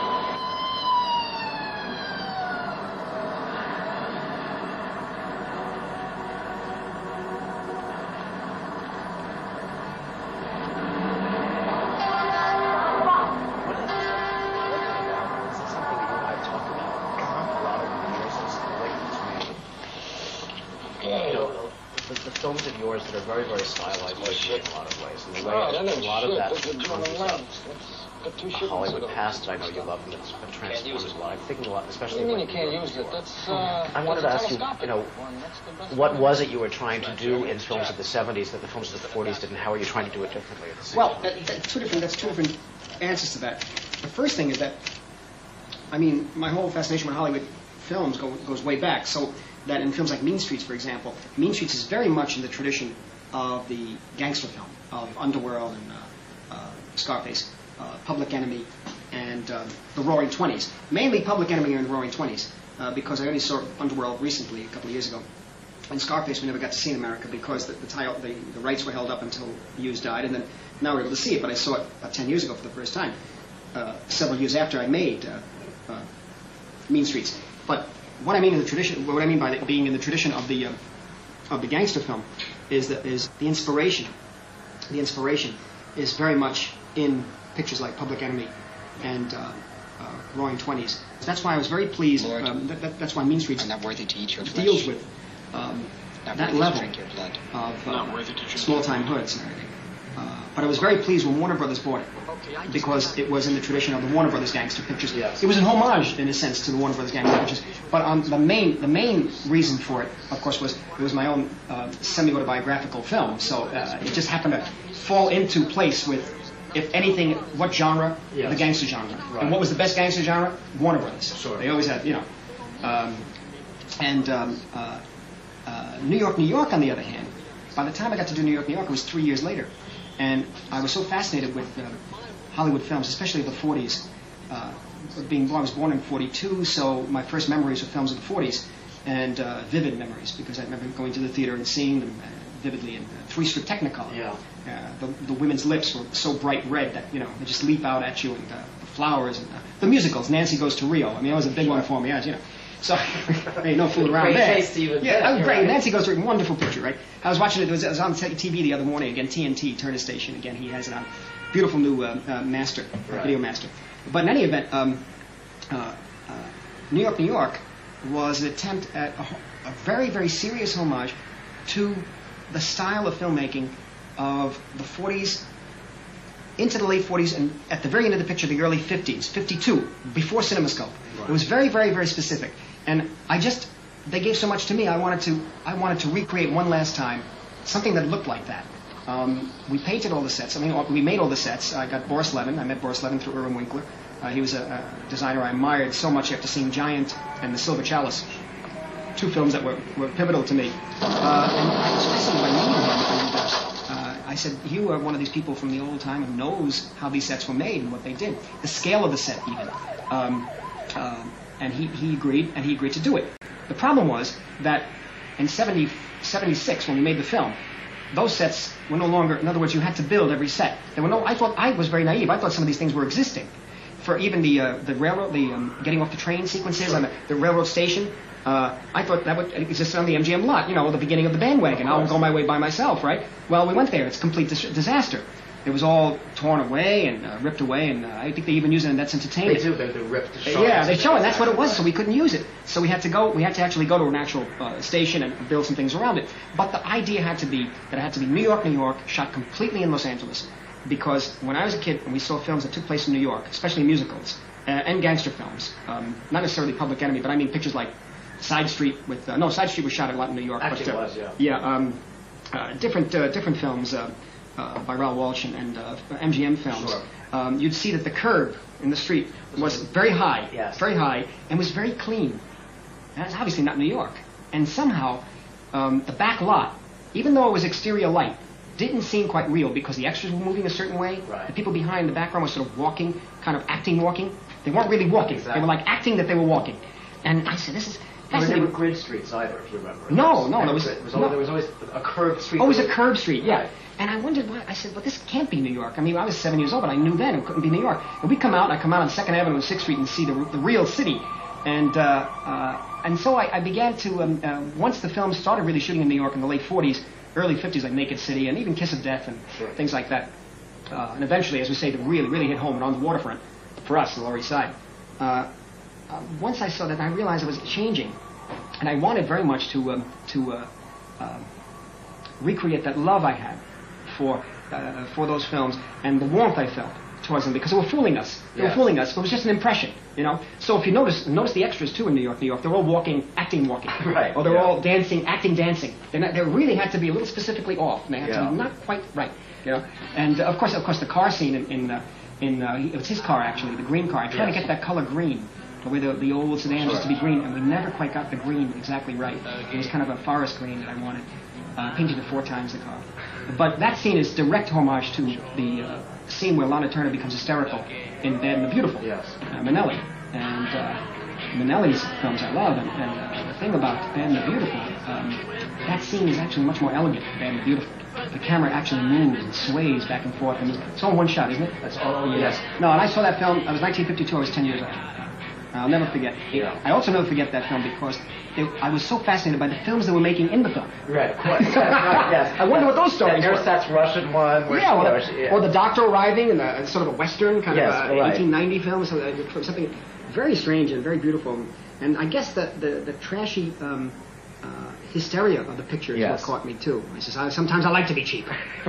The films of yours that are very, very stylized in a lot of ways. And the way Oh, a then lot of shit, that but you're doing comes well. out Got two the shit Hollywood ones past that I know you love and that's been transformed a lot. I'm thinking a lot, What especially do you mean when you can't were- use it? That's, uh, I wanted to that's ask you, telescopic you know, one. That's the best what one. was it you were trying to do in films of the seventies that the films of the forties did, and how are you trying to do it differently at the same Well, time? that, that, two different, that's two different answers to that. The first thing is that I mean, my whole fascination with Hollywood films go, goes way back. So that in films like Mean Streets, for example, Mean Streets is very much in the tradition of the gangster film, of Underworld and uh, uh, Scarface, uh, Public Enemy, and uh, the Roaring Twenties. Mainly Public Enemy and the Roaring Twenties, uh, because I only saw Underworld recently, a couple of years ago. And Scarface we never got to see in America because the, the, title, the, the rights were held up until Hughes died, and then now we're able to see it, but I saw it about ten years ago for the first time, uh, several years after I made uh, uh, Mean Streets. But what I mean in the tradition, what I mean by being in the tradition of the uh, of the gangster film, is that is the inspiration. The inspiration is very much in pictures like Public Enemy and uh, uh, Roaring Twenties. So that's why I was very pleased. Um, that, that, that's why Mean Streets not worthy to eat your deals flesh. with um, Not that worthy to level drink your blood. of Not uh, worthy to drink small-time hoods and everything. Uh, but I was very pleased when Warner Brothers bought it, because it was in the tradition of the Warner Brothers gangster pictures. Yes. It was an homage, in a sense, to the Warner Brothers gangster pictures. But um, the main the main reason for it, of course, was it was my own uh, semi-autobiographical film. So uh, it just happened to fall into place with, if anything, what genre? Yes. The gangster genre. Right. And what was the best gangster genre? Warner Brothers. Sure. They always had, you know. Um, and um, uh, uh, New York, New York, on the other hand, by the time I got to do New York, New York, it was three years later. And I was so fascinated with uh, Hollywood films, especially the forties. Uh, being born, I was born in forty-two, so my first memories are films of the forties, and uh, vivid memories, because I remember going to the theater and seeing them uh, vividly in uh, three-strip Technicolor. Yeah. Uh, the, the women's lips were so bright red that, you know, they just leap out at you, and uh, the flowers, and uh, the musicals, Nancy Goes to Rio. I mean, that was a big one for me, as you know. So, ain't no fooling around Great there. taste even yeah, then, that was great. right. Nancy Goes to Rio, wonderful picture, right? I was watching it, it was, it was on T V the other morning, again, T N T, Turner Station, again, he has it on. Beautiful new uh, uh, master, Right. video master. But in any event, um, uh, uh, New York, New York was an attempt at a, ho- a very, very serious homage to the style of filmmaking of the forties, into the late forties, and at the very end of the picture, the early fifties, fifty-two, before CinemaScope. Right. It was very, very, very specific. And I just, they gave so much to me, I wanted to, I wanted to recreate one last time something that looked like that. Um, we painted all the sets. I mean, we made all the sets. I got Boris Levin. I met Boris Levin through Irwin Winkler. Uh, he was a, a designer I admired so much after seeing Giant and The Silver Chalice, two films that were, were pivotal to me. Uh, and I was fascinated by meeting him. And uh, I said, you are one of these people from the old time who knows how these sets were made and what they did, the scale of the set even. Um, uh, and he, he agreed, and he agreed to do it. The problem was that in seventy, seventy-six, when we made the film, those sets were no longer, in other words, you had to build every set. There were no, I thought, I was very naive. I thought some of these things were existing. For even the uh, the railroad, the um, getting off the train sequences on the, the railroad station, uh, I thought that would exist on the M G M lot, you know, the beginning of the bandwagon. I'll go my way by myself, right? Well, we went there. It's a complete dis- disaster. It was all torn away and uh, ripped away, and uh, I think they even use it in That's Entertainment. They do. They, they rip the Uh, show. Yeah, they show it. That's what it was. So we couldn't use it. So we had to go. We had to actually go to an actual uh, station and build some things around it. But the idea had to be that it had to be New York, New York, shot completely in Los Angeles, because when I was a kid and we saw films that took place in New York, especially musicals uh, and gangster films, um, not necessarily Public Enemy, but I mean pictures like Side Street with uh, no Side Street was shot a lot in New York. Actually, but, uh, it was, yeah. Yeah, um, uh, different uh, different films. Uh, Uh, by Raoul Walsh and, and uh, M G M films, Sure. um, you'd see that the curb in the street was very high, Yes. very high, and was very clean. And that's obviously not New York. And somehow, um, the back lot, even though it was exterior light, didn't seem quite real because the extras were moving a certain way. Right. The people behind the background were sort of walking, kind of acting walking. They weren't really walking. Exactly. They were like acting that they were walking. And I said, this is There were fascinating. never grid streets either, if you remember. No, It was no, never there was- grid. It was no. always, there was always a curved street. Always a curved street, yeah. Right. And I wondered why. I said, well, this can't be New York. I mean, I was seven years old, but I knew then it couldn't be New York. And we come out, and I come out on second Avenue and sixth Street and see the, the real city. And uh, uh, and so I, I began to, um, uh, once the film started really shooting in New York in the late forties, early fifties, like Naked City, and even Kiss of Death and Sure. things like that. Uh, and eventually, as we say, to really, really hit home and on the waterfront for us, the Lower East Side. Uh, uh, once I saw that, I realized it was changing. And I wanted very much to, um, to uh, uh, recreate that love I had for uh, for those films and the warmth I felt towards them, because they were fooling us. They Yes. were fooling us. It was just an impression, you know. So if you notice, notice the extras too in New York, New York, they're all walking, acting, walking, Right, or they're yeah. all dancing, acting, dancing. They they really had to be a little specifically off. And they had Yeah. to be not quite right, you know. And uh, of course, of course, the car scene in in, uh, in uh, it was his car actually, the green car. I tried to Yes. get that color green. the way the, the old sedans used to be green, and we never quite got the green exactly right. It was kind of a forest green that I wanted. Uh, painted it four times the car. But that scene is direct homage to the uh, scene where Lana Turner becomes hysterical in Bad and the Beautiful, yes. uh, Minnelli. And uh, Minnelli's films I love, and, and uh, the thing about Bad and the Beautiful, um, that scene is actually much more elegant than Bad and the Beautiful. The camera actually moves and sways back and forth, and it's all in one shot, isn't it? That's all, yes. No, and I saw that film, I was nineteen fifty-two, I was ten years old. I'll never forget. Yeah. I also never forget that film because they, I was so fascinated by the films they were making in the film. Right, of course. Yes, right, yes. I wonder what those stories There's were. that Russian one. Where Yeah, she well, goes, the, yeah. or the doctor arriving in a sort of a western kind Yes, of a right. eighteen ninety film, so uh, something very strange and very beautiful. And I guess the the, the trashy um, uh, hysteria of the picture is Yes. what caught me too. I says, I, sometimes I like to be cheap.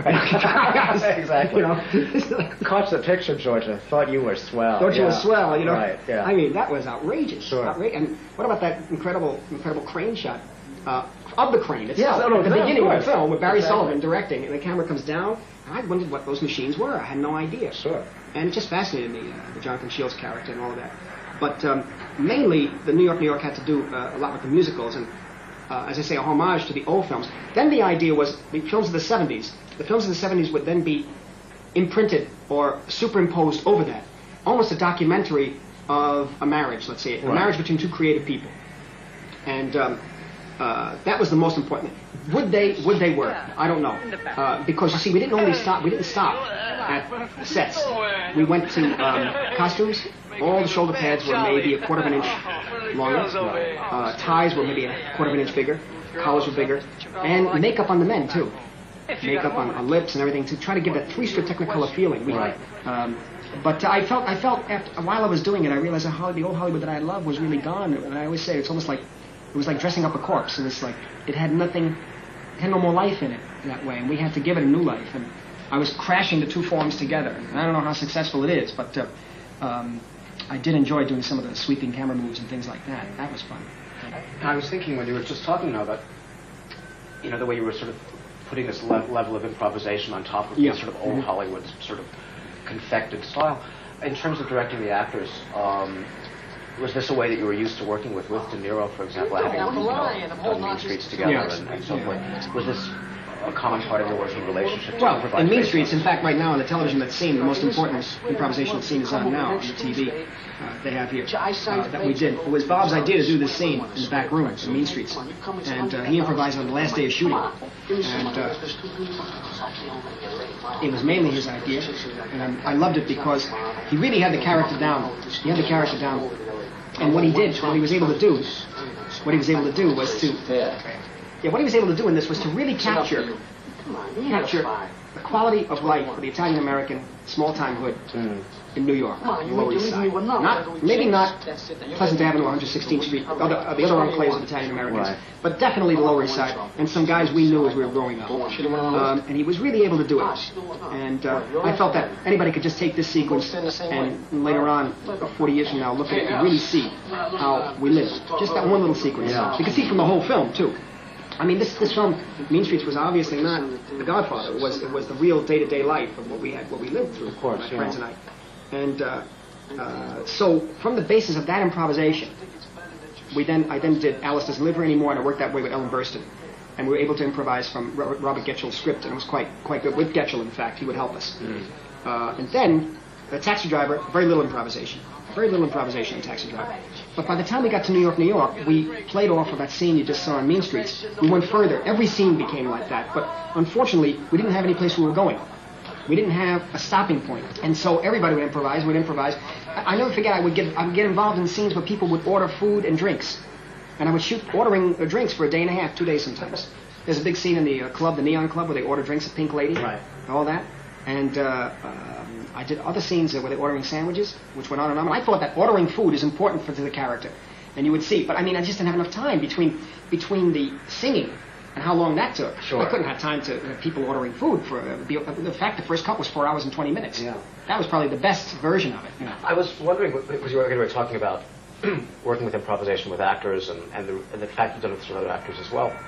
Exactly. You know, Caught the picture, Georgia. Thought you were swell. Don't you yeah. were swell, you know? Right, yeah. I mean, that was outrageous. Sure. Outra- and what about that incredible, incredible crane shot uh, of the crane itself? Yes, oh, no, at the no, of beginning of course. the film, with Barry Exactly. Sullivan directing, and the camera comes down, and I wondered what those machines were. I had no idea. Sure. And it just fascinated me, uh, the Jonathan Shields character and all of that. But um, mainly, the New York, New York had to do uh, a lot with the musicals, and uh, as I say, a homage to the old films. Then the idea was the films of the seventies. The films of the seventies would then be imprinted or superimposed over that, almost a documentary of a marriage, let's say, a Right. marriage between two creative people. And um, uh, that was the most important. Would they? Would they work? I don't know, uh, because you see, we didn't only stop. We didn't stop at the sets. We went to um, costumes. All the shoulder pads were maybe a quarter of an inch longer. Uh, ties were maybe a quarter of an inch bigger. Collars were bigger, and makeup on the men too. Makeup on, on lips and everything to try to give that three-strip Technicolor feeling. We, Right. Um, but I felt, I felt after, while I was doing it, I realized that Hollywood, the old Hollywood that I loved was really gone. And I always say it's almost like it was like dressing up a corpse. It was like it had nothing, it had no more life in it that way, and we had to give it a new life. And I was crashing the two forms together. And I don't know how successful it is, but uh, um, I did enjoy doing some of the sweeping camera moves and things like that. That was fun. I was thinking when you were just talking now about, you know, the way you were sort of putting this le- level of improvisation on top of Yeah. this sort of old Hollywood sort of confected style. In terms of directing the actors, um, was this a way that you were used to working with, with De Niro, for example, having you know, done Mean Streets together Yeah. and, and so forth? Was this a common part of your working relationship? to Well, improvise in Mean based Streets, on- in fact, right now on the television, that scene, the most important improvisation scene is on now on the T V. Uh, they have here uh, that we did. It was Bob's idea to do this scene in the back room in Mean Streets, and uh, he improvised on the last day of shooting. And uh, it was mainly his idea, and I loved it because he really had the character down. He had the character down, and what he did, what he was able to do, what he was able to do was to, yeah, what he was able to do in this was to really capture, capture the quality of life for the Italian American small-time hood in New York, on the Lower East Side. Not, maybe not Pleasant Avenue, one hundred sixteenth Street, other, uh, the other enclaves of Italian Americans, Right. but definitely the Lower East Side, and some guys we knew as we were growing up. Um, and he was really able to do it. And uh, I felt that anybody could just take this sequence and later on, uh, forty years from now, look at it and really see how we lived. Just that one little sequence. Yeah. You can see from the whole film, too. I mean, this this film, Mean Streets, was obviously not The Godfather. It was it was the real day-to-day life of what we had, what we lived through, Of course, my yeah. friends and I. And uh, uh, so, from the basis of that improvisation, we then I then did Alice Doesn't Live Here Anymore, and I worked that way with Ellen Burstyn, and we were able to improvise from Robert, Robert Getchell's script, and it was quite quite good with Getchell. In fact, he would help us. Uh, and then the Taxi Driver, very little improvisation, very little improvisation in Taxi Driver. But by the time we got to New York, New York, we played off of that scene you just saw in Mean Streets. We went further. Every scene became like that. But unfortunately, we didn't have any place we were going. We didn't have a stopping point. And so everybody would improvise, would improvise. I, I never forget, I would get I would get involved in scenes where people would order food and drinks. And I would shoot ordering uh, drinks for a day and a half, two days sometimes. There's a big scene in the uh, club, the Neon Club, where they order drinks at Pink Lady. Right. All that. And uh, um, I did other scenes where they're ordering sandwiches, which went on and on. And I thought that ordering food is important for the character. And you would see. But I mean, I just didn't have enough time between between the singing and how long that took. Sure. I couldn't have time to have people ordering food for. Uh, be, uh, the fact, the first cut was four hours and twenty minutes. Yeah. That was probably the best version of it. You know. I was wondering, because you were, you were talking about working with improvisation with actors and, and, the, and the fact you've done it with some other actors as well.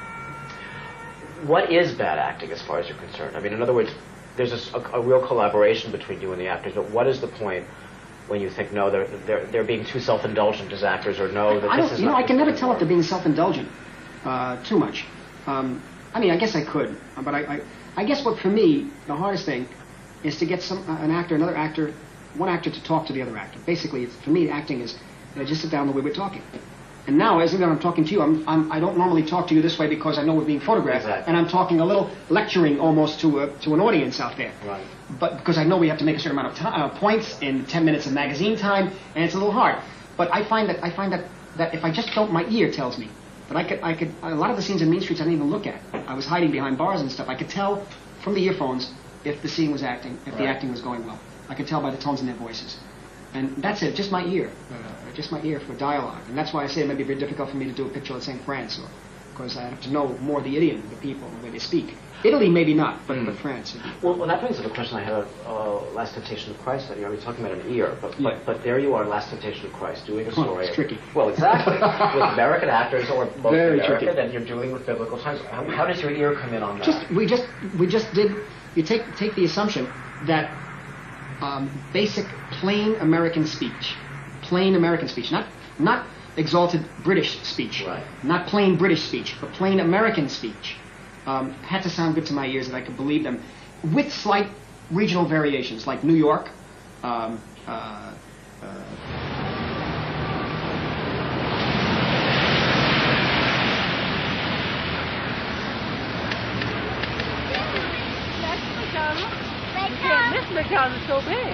What is bad acting as far as you're concerned? I mean, in other words, there's a, a, a real collaboration between you and the actors, but what is the point when you think, no, they're, they're, they're being too self-indulgent as actors, or no, that I this don't, is you know, not I can never this tell if they're being self-indulgent uh, too much. Um, I mean, I guess I could, but I, I, I guess what for me the hardest thing is to get some uh, an actor, another actor, one actor to talk to the other actor. Basically, it's, for me, acting is you know, just sit down the way we're talking. And now, as I'm talking to you, I'm, I'm, I don't normally talk to you this way because I know we're being photographed, Exactly. and I'm talking a little lecturing almost to a, to an audience out there. Right. But because I know we have to make a certain amount of time, uh, points in ten minutes of magazine time, and it's a little hard. But I find that I find that, that if I just don't, my ear tells me. But I could I could a lot of the scenes in Mean Streets I didn't even look at. I was hiding behind bars and stuff. I could tell from the earphones if the scene was acting, if the Right. acting was going well. I could tell by the tones in their voices. And that's it, just my ear, uh, just my ear for dialogue. And that's why I say it may be very difficult for me to do a picture of Saint France, or because I have to know more the idiom of the people, the way they speak. Italy, maybe not, but, Mm. but France. Well, well, that brings up a question I had uh, Last Temptation of Christ. You're already talking about an ear, but, Yeah. but but there you are, Last Temptation of Christ, doing a Well, story. it's tricky. Well, exactly. With American actors, or both Very American, tricky. then you're dealing with biblical times. How, how does your ear come in on that? Just we just we just did. You take take the assumption that um, basic plain American speech, plain American speech, not not exalted British speech, Right. not plain British speech, but plain American speech, um, had to sound good to my ears that I could believe them, with slight regional variations, like New York. Um, uh, uh, This McDonald's so big.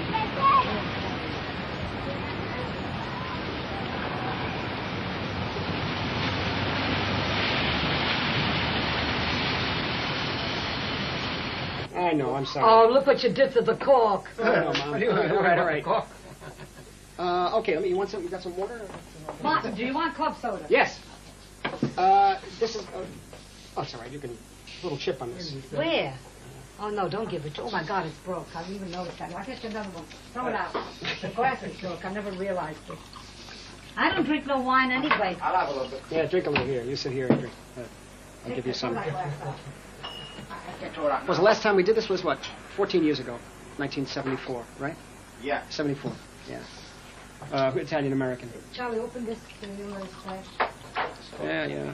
I know. I'm sorry. Oh, look what you did to the cork. I know, Mom. All right, all right. Uh, okay, let me. You want some? You got some water? Martin, do you want club soda? Yes. Uh, this is. Uh, oh, it's all right. You can. Little chip on this. Where? Oh, no, don't give it to Oh, my God, it's broke. I didn't even notice that. I'll get you another one. Throw it out. The glass is broke. I never realized it. I don't drink no wine anyway. I'll have a little bit. Yeah, drink a little here. You sit here and drink. Uh, I'll give you some. Was the last time we did this was what? fourteen years ago. nineteen seventy-four, right? Yeah. seventy-four, yeah. Uh, Italian American. Charlie, open this to you in this trash. Yeah, yeah.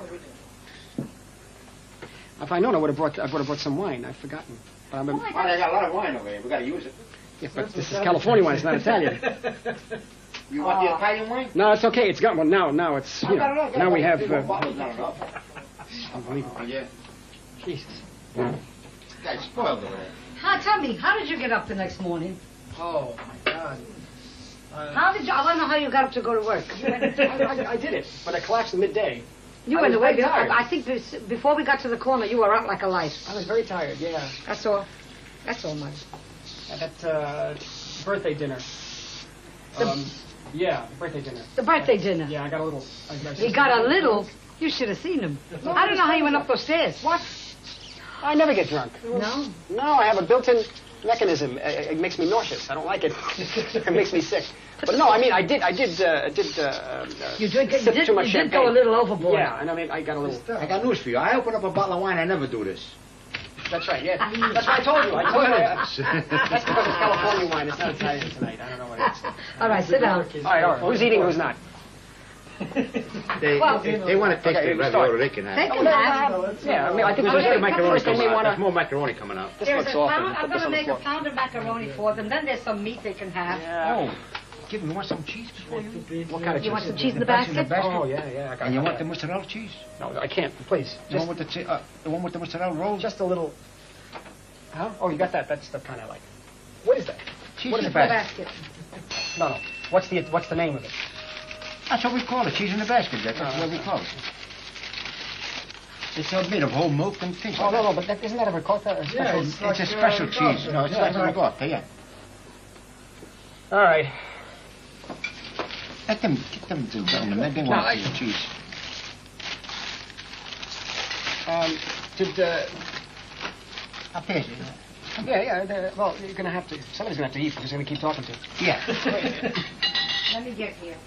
If I known, I would have brought. I would have brought some wine. I've forgotten. But I'm a, Well, I got a lot of wine over here. We got to use it. yeah, but this is California wine. It's not Italian. You want the Italian wine? No, it's okay. It's got well now. Now it's you know. Now we have. Uh, Bottle's not enough. unbelievable. Yeah. Jesus. Guy's spoiled over there. How, tell me, how did you get up the next morning? Oh my God. Uh, How did you, I want to know how you got up to go to work. I, I, I did it, but I collapsed in midday. You I went was away. very tired. I, I think this, before we got to the corner, you were out like a light. I was very tired. Yeah. That's all. That's all, Mother. At that uh, birthday dinner. The- Um, yeah, birthday dinner. The birthday dinner. Yeah, I got a little. I, I He got a little. You should have seen him. I don't know how you went up those stairs. What? I never get drunk. No? No, I have a built-in mechanism. It, it makes me nauseous. I don't like it. It makes me sick. But no, I mean, I did, I did, uh, did. Uh, uh, You drink it. You sip did, too much you did champagne. go a little overboard. Yeah, and I mean, I got a little. I got news for you. I open up a bottle of wine. I never do this. That's right. Yeah, that's what I told you. I told you. That's because it's California wine. It's not Italian tonight. I don't know what it is. All right, sit down. All right, all right. Who's eating? Who's not? They, Well- they, they want to take Okay, the start. ravioli. They can have They it. can have. Yeah, I mean, I think There's there's more macaroni first they coming may out. want There's to. more macaroni coming out. This There's looks a awful. pound, I'm Put this going to on the make a floor. pound of macaroni for them. Then there's some meat they can have. Yeah. Give me, you want some cheese before you? What kind of You cheese? want some cheese in the That's in the basket? basket? Oh yeah, yeah. I got And you I want got the that. mozzarella cheese? No, I can't. Please, The just one with the chi- uh, the one with the mozzarella rolls? just a little. Huh? Oh, you got that? That's the kind I like. What is that? Cheese what in is the it? basket. No, no. What's the What's the name of it? That's what we call it. Cheese in the basket. That's Oh, what we call it. It's uh, made of whole milk and things. Oh like no, no. that. But that, isn't that a ricotta? A special? It's, it's a special cheese. No, it's like a ricotta, yeah. All right. Let them, get them to down them. They No, want I- to see the cheese. Um, did uh, I'll pay you. yeah, yeah. The, well, you're gonna have to. Somebody's gonna have to eat because you're gonna keep talking to. Yeah. Let me get here.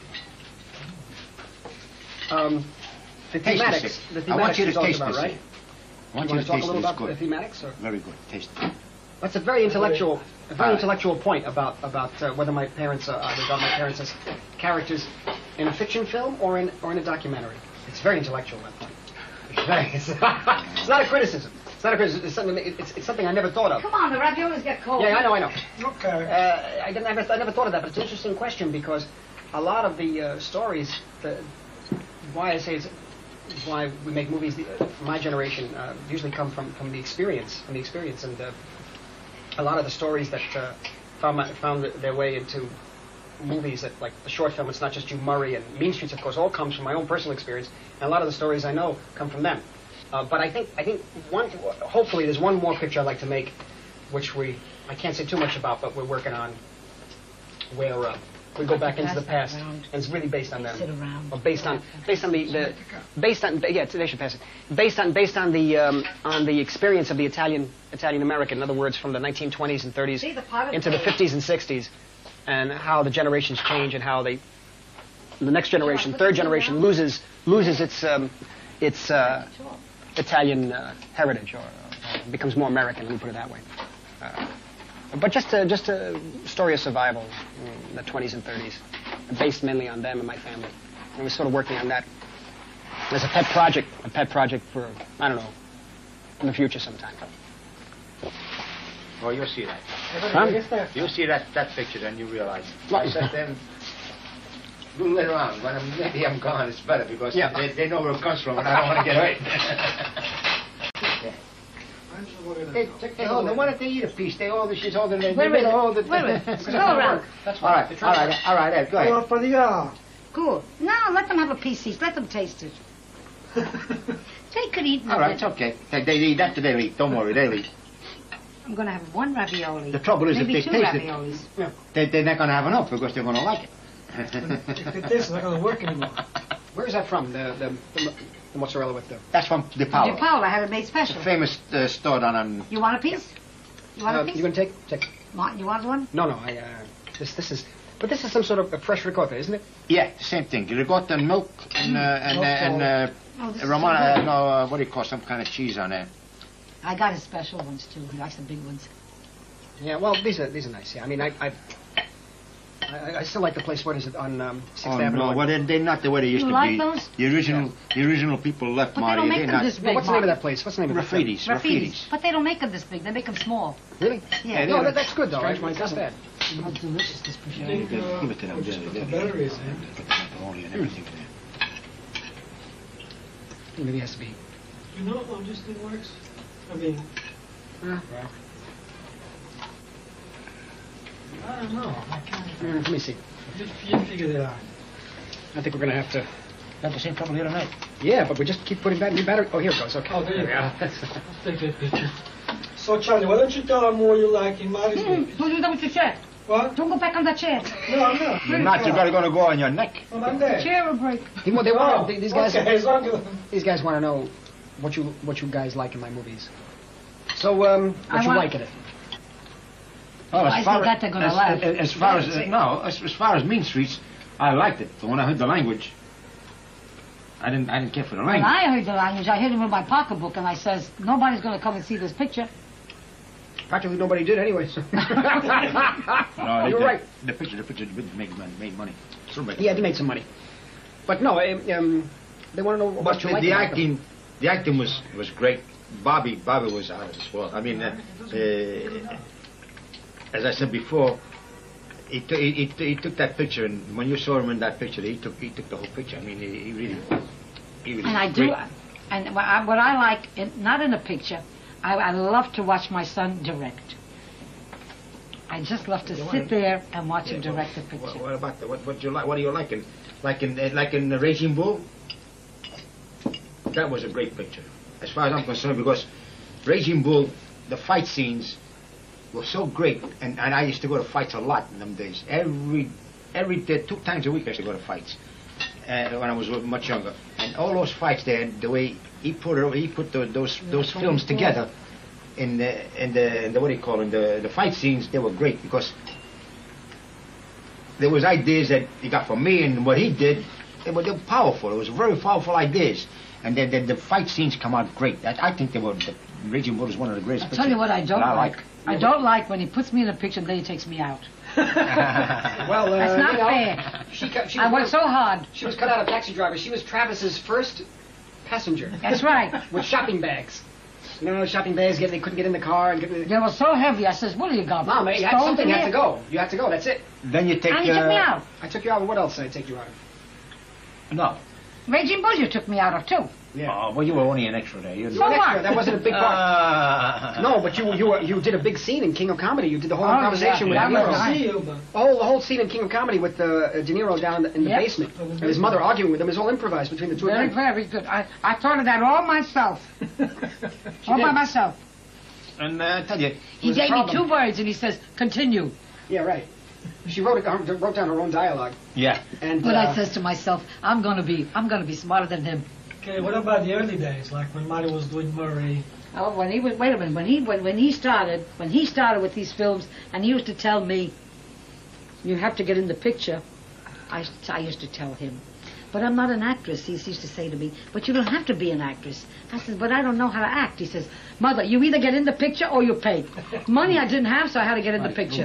Um, the Taste thematics. this. The thematics I want you to you're talking taste about, this. right? I want you you want to to talk taste a little this. about Good. the thematics, or? Very good. Taste it. That's a very intellectual, a very Uh, intellectual point about about uh, whether my parents uh, I regard my parents as characters in a fiction film or in or in a documentary. It's very intellectual, that point. It's, very, it's, it's not a criticism. It's not a criticism. It's something. It's, it's something I never thought of. Come on, the raviolis get cold. Yeah, I know, I know. Okay. Uh, I didn't. I never, I never thought of that, but it's an interesting question because a lot of the uh, stories, the, why I say it's why we make movies the, uh, from my generation uh, usually come from, from the experience, from the experience, and uh, a lot of the stories that uh, found my, found their way into movies, that like the short film, it's not just Hugh Murray and Mean Streets, of course, all comes from my own personal experience, and a lot of the stories I know come from them. Uh, but I think I think one, hopefully, there's one more picture I'd like to make, which we I can't say too much about, but we're working on, where uh, we go back into the past, and it's really based on them, or based on based on the, the based on yeah they should pass it based on based on the um, on the experience of the Italian Italian American, in other words, from the nineteen twenties and thirties into the fifties and sixties, and how the generations change and how they the next generation, third generation, loses loses its um, its uh, Italian uh, heritage, or uh, becomes more American. Let me put it that way. Uh, But just a, just a story of survival in the twenties and thirties, based mainly on them and my family. And we're sort of working on that as a pet project, a pet project for, I don't know, in the future sometime. Well, you'll see that. Huh? You'll see that, that picture, then you realize. I said them, doodling around. When I'm, maybe I'm gone, it's better, because Yeah. they, they know where it comes from, and I don't want to get hurt. Hey, they hold it. Why don't they eat a piece? They hold it. She's holding it. Wait a minute. Hold it. Wait a minute. Go around. All right. All right. All right. Ed, go ahead. Good. No, let them have a piece each. Let them taste it. They could eat. All right. It's okay. They, they eat that. They'll eat. Don't worry. They'll eat. I'm going to have one ravioli. The trouble is, Maybe if they two taste raviolis. it, they, they're not going to have enough because they're going to like it. If it is, it's not going to work anymore. Where is that from? The the, the, the mozzarella with the. That's from De Paolo. De Paolo, I had it made special. It's a famous uh, store down on. You want a piece? You want Uh, a piece? you gonna take take? Want- You want one? No, no. I uh, this this is. But this is some sort of a fresh ricotta, isn't it? Yeah, the same thing. The ricotta and milk and uh, and uh, and uh, Oh, this is Romano. so Uh, good. no, uh, what do you call some kind of cheese on there? I got his special ones too. He likes the big ones. Yeah. Well, these are these are nice. Yeah. I mean, I I, I, I still like the place. What is it on um, Sixth Oh Avenue? no, well they're, they're not the way they used You to like be. those? The original, the original people left But they Marty. don't make They're them not. this big. What's the name of Mark. that place? What's the name of that Raffidi's. Raffidi's. But they don't make them this big. They make them small. Really? Yeah. No, that, that's good though. Strange I, one it's not doesn't. bad. How delicious this prosciutto Think, is. uh, Give it to them. just yeah, put yeah, the yeah. batteries in. Put the pepperoni and everything in there. Maybe it has to be. You know how this thing works? I mean, Uh, I don't know. I can't. mm, let me see. You you figured it out. I think we're gonna have to. Have the same trouble here tonight. Yeah, but we just keep putting back new battery. Oh, here it goes. Okay. Oh, there you we go. are. Let's take that picture. So, Charlie, why don't you tell them what you like in Marty's Mm, movies? don't do that with your chair. What? Don't go back on that chair. No, I'm not. You're not. You're going to go on your neck. Well, I'm there. Chair will break. They, want- they want Oh, these guys. okay, as long as- These guys want to know what you what you guys like in my movies. So, um, what I you want- like in it? Oh, I said that they're gonna as, laugh. as, as far as uh, no, as, as far as Mean Streets, I liked it. But when I heard the language, I didn't. I didn't care for the When language. I heard the language, I hit him with my pocketbook and I says, nobody's going to come and see this picture. Practically nobody did anyway. So. No, they You're did. right. The picture, the picture did make money. Made money. Still make Yeah, they made some money. But no, um, they want to know what But you the, like. the about them. acting, the acting was was great. Bobby, Bobby was out of this world. I mean, uh, uh, as I said before, he, t- he, he, t- he took that picture, and when you saw him in that picture, he took he took the whole picture. I mean, he, he really, he really. And I do, great. and what I, what I like, in, not in a picture, I, I love to watch my son direct. I just love to sit there and watch him direct the picture. What, what about the, what? What you like? What do you like in, like in, uh, like in the Raging Bull? That was a great picture, as far as I'm concerned, because Raging Bull, the fight scenes were so great, and, and I used to go to fights a lot in them days. Every every day, two times a week, I used to go to fights uh, when I was much younger. And all those fights there, the way he put it, he put the, those those films together in the in the, in the what do you call it, the the fight scenes, they were great because there was ideas that he got from me and what he did, they were, they were powerful. It was very powerful ideas. And the, the, the fight scenes come out great. I, I think they were, the Raging Bull is one of the greatest I'll tell you what I don't that I like. like. I don't like when he puts me in a picture and then he takes me out. Well, uh, That's not you know, fair. She, cut- she I was worked so hard. She was cut out of Taxi Driver. She was Travis's first passenger. That's right. With shopping bags. You know, shopping bags, get, they couldn't get in the car. And get, They were so heavy. I says, what do you got? Mom, you had Stones something, in you had there? to go. You had to go, that's it. Then you take... And you took me uh, out. I took you out. What else did I take you out of? No. Raging Bull you took me out of, too. Yeah. Oh, well, you were only an extra there. You You were an what? extra. That wasn't a big part. Uh, No, but you you were, you did a big scene in King of Comedy. You did the whole Oh, improvisation yeah, with that De was Niro. nice. See you, but Oh, the whole scene in King of Comedy with uh, De Niro down in the, in the Yep. basement. And his mother arguing with him. It was all improvised between the two Very, of them. very good. I, I thought of that all myself. all by did. myself. and uh, I tell you... He was a gave me problem. two words and he says, continue. Yeah, right. She wrote it, uh, wrote down her own dialogue. Yeah. And But uh, I says to myself, I'm gonna be, I'm gonna be smarter than him. okay, what about the early days, like when Marty was doing Murray? Oh, when he was, wait a minute, when he, when, when he started, when he started with these films, and he used to tell me, you have to get in the picture, I, I used to tell him, but I'm not an actress. He used to say to me, but you don't have to be an actress. I said, but I don't know how to act. He says, Mother, you either get in the picture or you pay. Money I didn't have, so I had to get in the picture.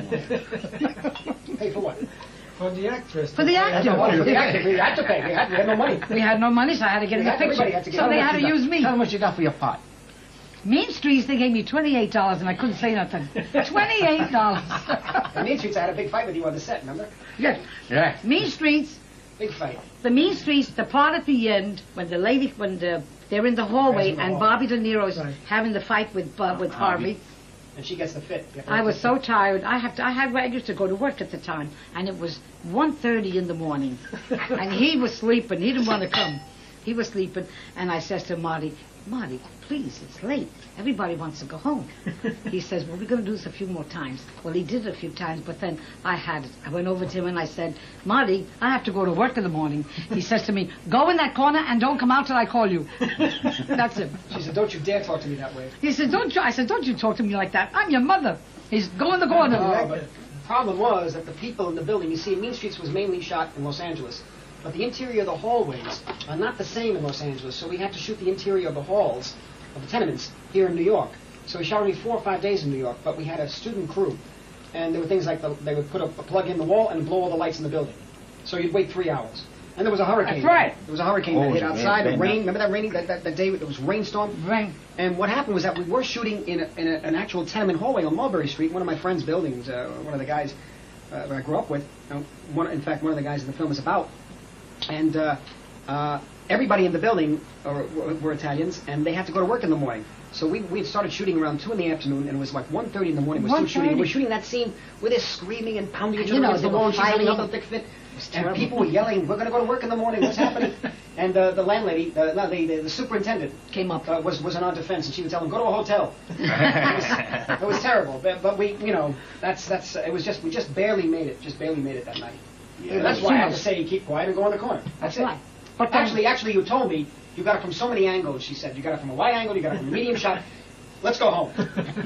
pay for what? For the actress. For the actor. For the actor. We had to pay. We had, we had no money. We had no money, so I had to get in the Everybody had to picture. get So in they the had to use me. Tell them what you got for your pot. Mean Streets, they gave me twenty-eight dollars, and I couldn't say nothing. twenty-eight dollars. In Mean Streets, I had a big fight with you on the set, remember? Yes. Yeah. Mean Streets, Big fight. the Mean Streets, the part at the end, when the lady, when the, they're in the hallway, in the and hall. Bobby De Niro's Right. having the fight with uh, with Harvey. And she gets the fit. I was so tired. I have to. I had. I used to go to work at the time, and it was one thirty in the morning, and he was sleeping. He didn't want to come. He was sleeping, and I says to Marty, Marty, please, it's late. Everybody wants to go home. He says, well, we're going to do this a few more times. Well, he did it a few times, but then I had it. I went over to him and I said, Marty, I have to go to work in the morning. He says to me, go in that corner and don't come out till I call you. That's it. She said, don't you dare talk to me that way. He said, don't you? I said, don't you talk to me like that. I'm your mother. He's go in the corner. No, but the problem was that the people in the building, you see, Mean Streets was mainly shot in Los Angeles. But the interior of the hallways are not the same in Los Angeles, so we had to shoot the interior of the halls of the tenements here in New York. So we shot only four or five days in New York, but we had a student crew. And there were things like the, they would put a, a plug in the wall and blow all the lights in the building. So you'd wait three hours. And there was a hurricane. That's right. There was a hurricane Oh, that it hit was outside, bad, the bad rain. now. Remember that rainy, that, that, that day there was rainstorm? Rain. And what happened was that we were shooting in, a, in a, an actual tenement hallway on Mulberry Street, one of my friend's buildings, uh, one of the guys uh, I grew up with. Uh, one, in fact, one of the guys in the film is about. And uh, uh, everybody in the building are, were, were Italians, and they had to go to work in the morning. So we we had started shooting around two in the afternoon, and it was like one thirty in the morning. We're still shooting. And we're shooting that scene where they're screaming and pounding each You other know, against the they were wall, and she's having fighting. another thick fit. And terrible. people were yelling, "We're going to go to work in the morning. What's happening?" And uh, the landlady, uh, no, the, the the superintendent, came up. Uh, was was in our defense, and she would tell them, "Go to a hotel." it, was, it was terrible, but, but we, you know, that's that's uh, it was just we just barely made it, just barely made it that night. Yeah, that's why I had to say, keep quiet and go in the corner. That's, That's it. right. But then- actually, actually, you told me you got it from so many angles. She said you got it from a wide angle, you got it from a medium shot. Let's go home.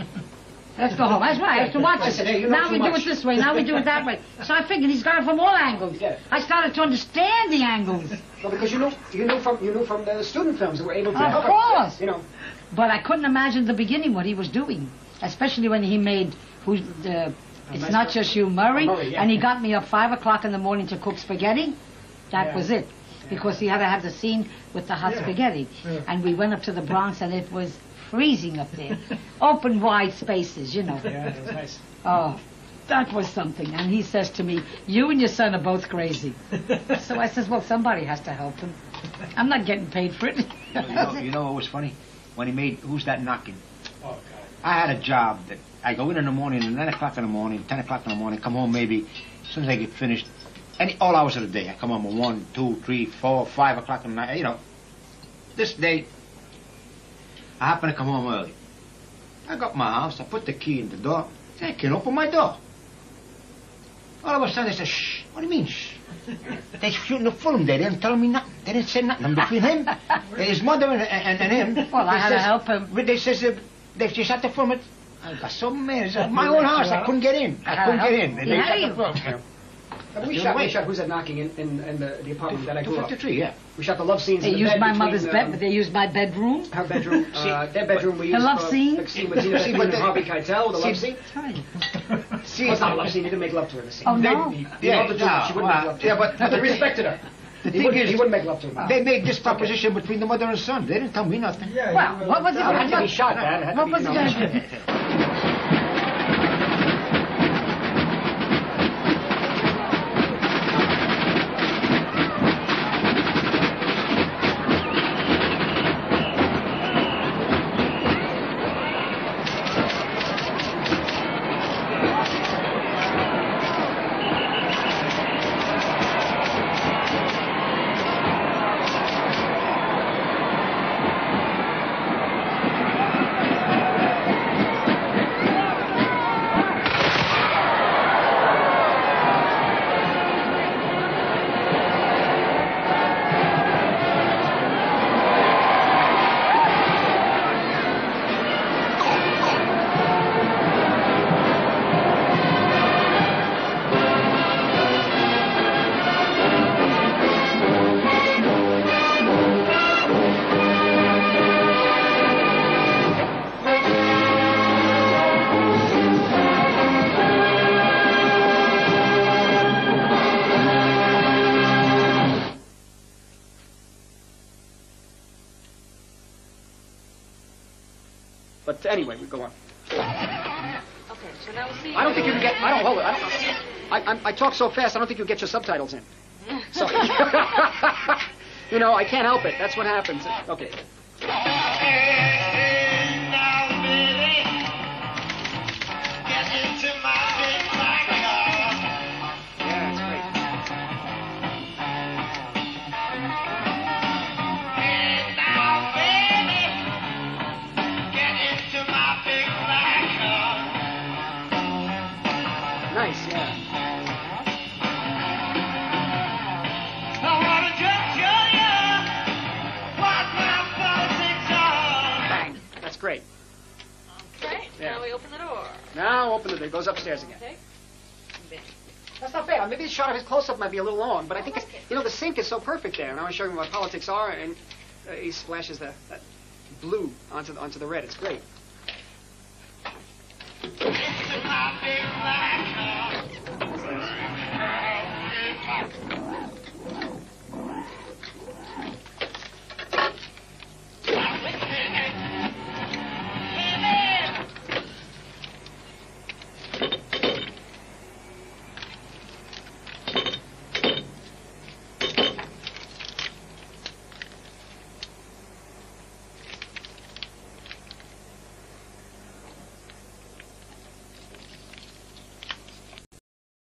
Let's go home. That's right. I have to watch I it. said, hey, you know now too we much. do it this way. Now we do it that way. So I figured he's got it from all angles. Yeah. I started to understand the angles. No, because you knew you knew from you knew from the student films that were able to Of help course. You know. But I couldn't imagine the beginning what he was doing, especially when he made who's the. It's nice not guy. just you, Murray, Oh, Murray, yeah. and he got me up five o'clock in the morning to cook spaghetti. That Yeah. was it, because he had to have the scene with the hot Yeah. spaghetti, Yeah. and we went up to the Bronx, and it was freezing up there, open wide spaces, you know. Yeah, it was nice. Oh, that was something. And he says to me, you and your son are both crazy. So I says, well, somebody has to help him. I'm not getting paid for it. You know, you know what was funny? When he made Who's That Knocking? Oh God. I had a job that I go in in the morning, at nine o'clock in the morning, ten o'clock in the morning, come home maybe as soon as I get finished. Any all hours of the day. I come home at one, two, three, four, five o'clock in the night. You know, this day I happen to come home early. I got my house. I put the key in the door. They can't open my door. All of a sudden they say, "Shh." What do you mean, shh? They're shooting the film. They didn't tell me nothing. They didn't say nothing between him, his mother, and, and, and him. Well, I They had to says- help him. They says uh, they just shut the film. I got so mad. It's my own house. I couldn't get in. I couldn't get in. They Yeah, shut you. the film. And we That's the shot, only we way. shot Who's That Knocking in, in, in the, the apartment that I grew up. two fifty-three, yeah. We shot the love scenes They in the used bed my between, mother's um, bed, but they used my bedroom. Her bedroom. uh, their bedroom we The used love for scene? the scene with Zena See, Stephen but and they- Harvey Keitel, the love see- scene. See, Well, it's not a love scene. He didn't make love to her in the scene. Oh, They- no? He, he Yeah, loved her too no, much. She wouldn't well, make love to yeah, her. but- But they respected her. The He thing wouldn't, is, he wouldn't make love to her. they made this proposition between the mother and son. They didn't tell me nothing. Yeah, Well, you, uh, what was it? It had to be shot, Dad. It had to What be, was you he know, going to do? But anyway, we go on. Okay, so now we'll see. I don't think you can get. I don't hold it. I don't. I, I, I talk so fast. I don't think you'll get your subtitles in. So, you know, I can't help it. That's what happens. Okay. Yeah, it's great. Nice, yeah. Bang. That's great. Okay, Yeah. now we open the door. Now open the door. It goes upstairs again. Okay. That's not bad. Maybe the shot of his close-up might be a little long, but I think it's, you know, the sink is so perfect there. And I want to show you what politics are, and uh, he splashes the that blue onto the, onto the red. It's great. Into my big black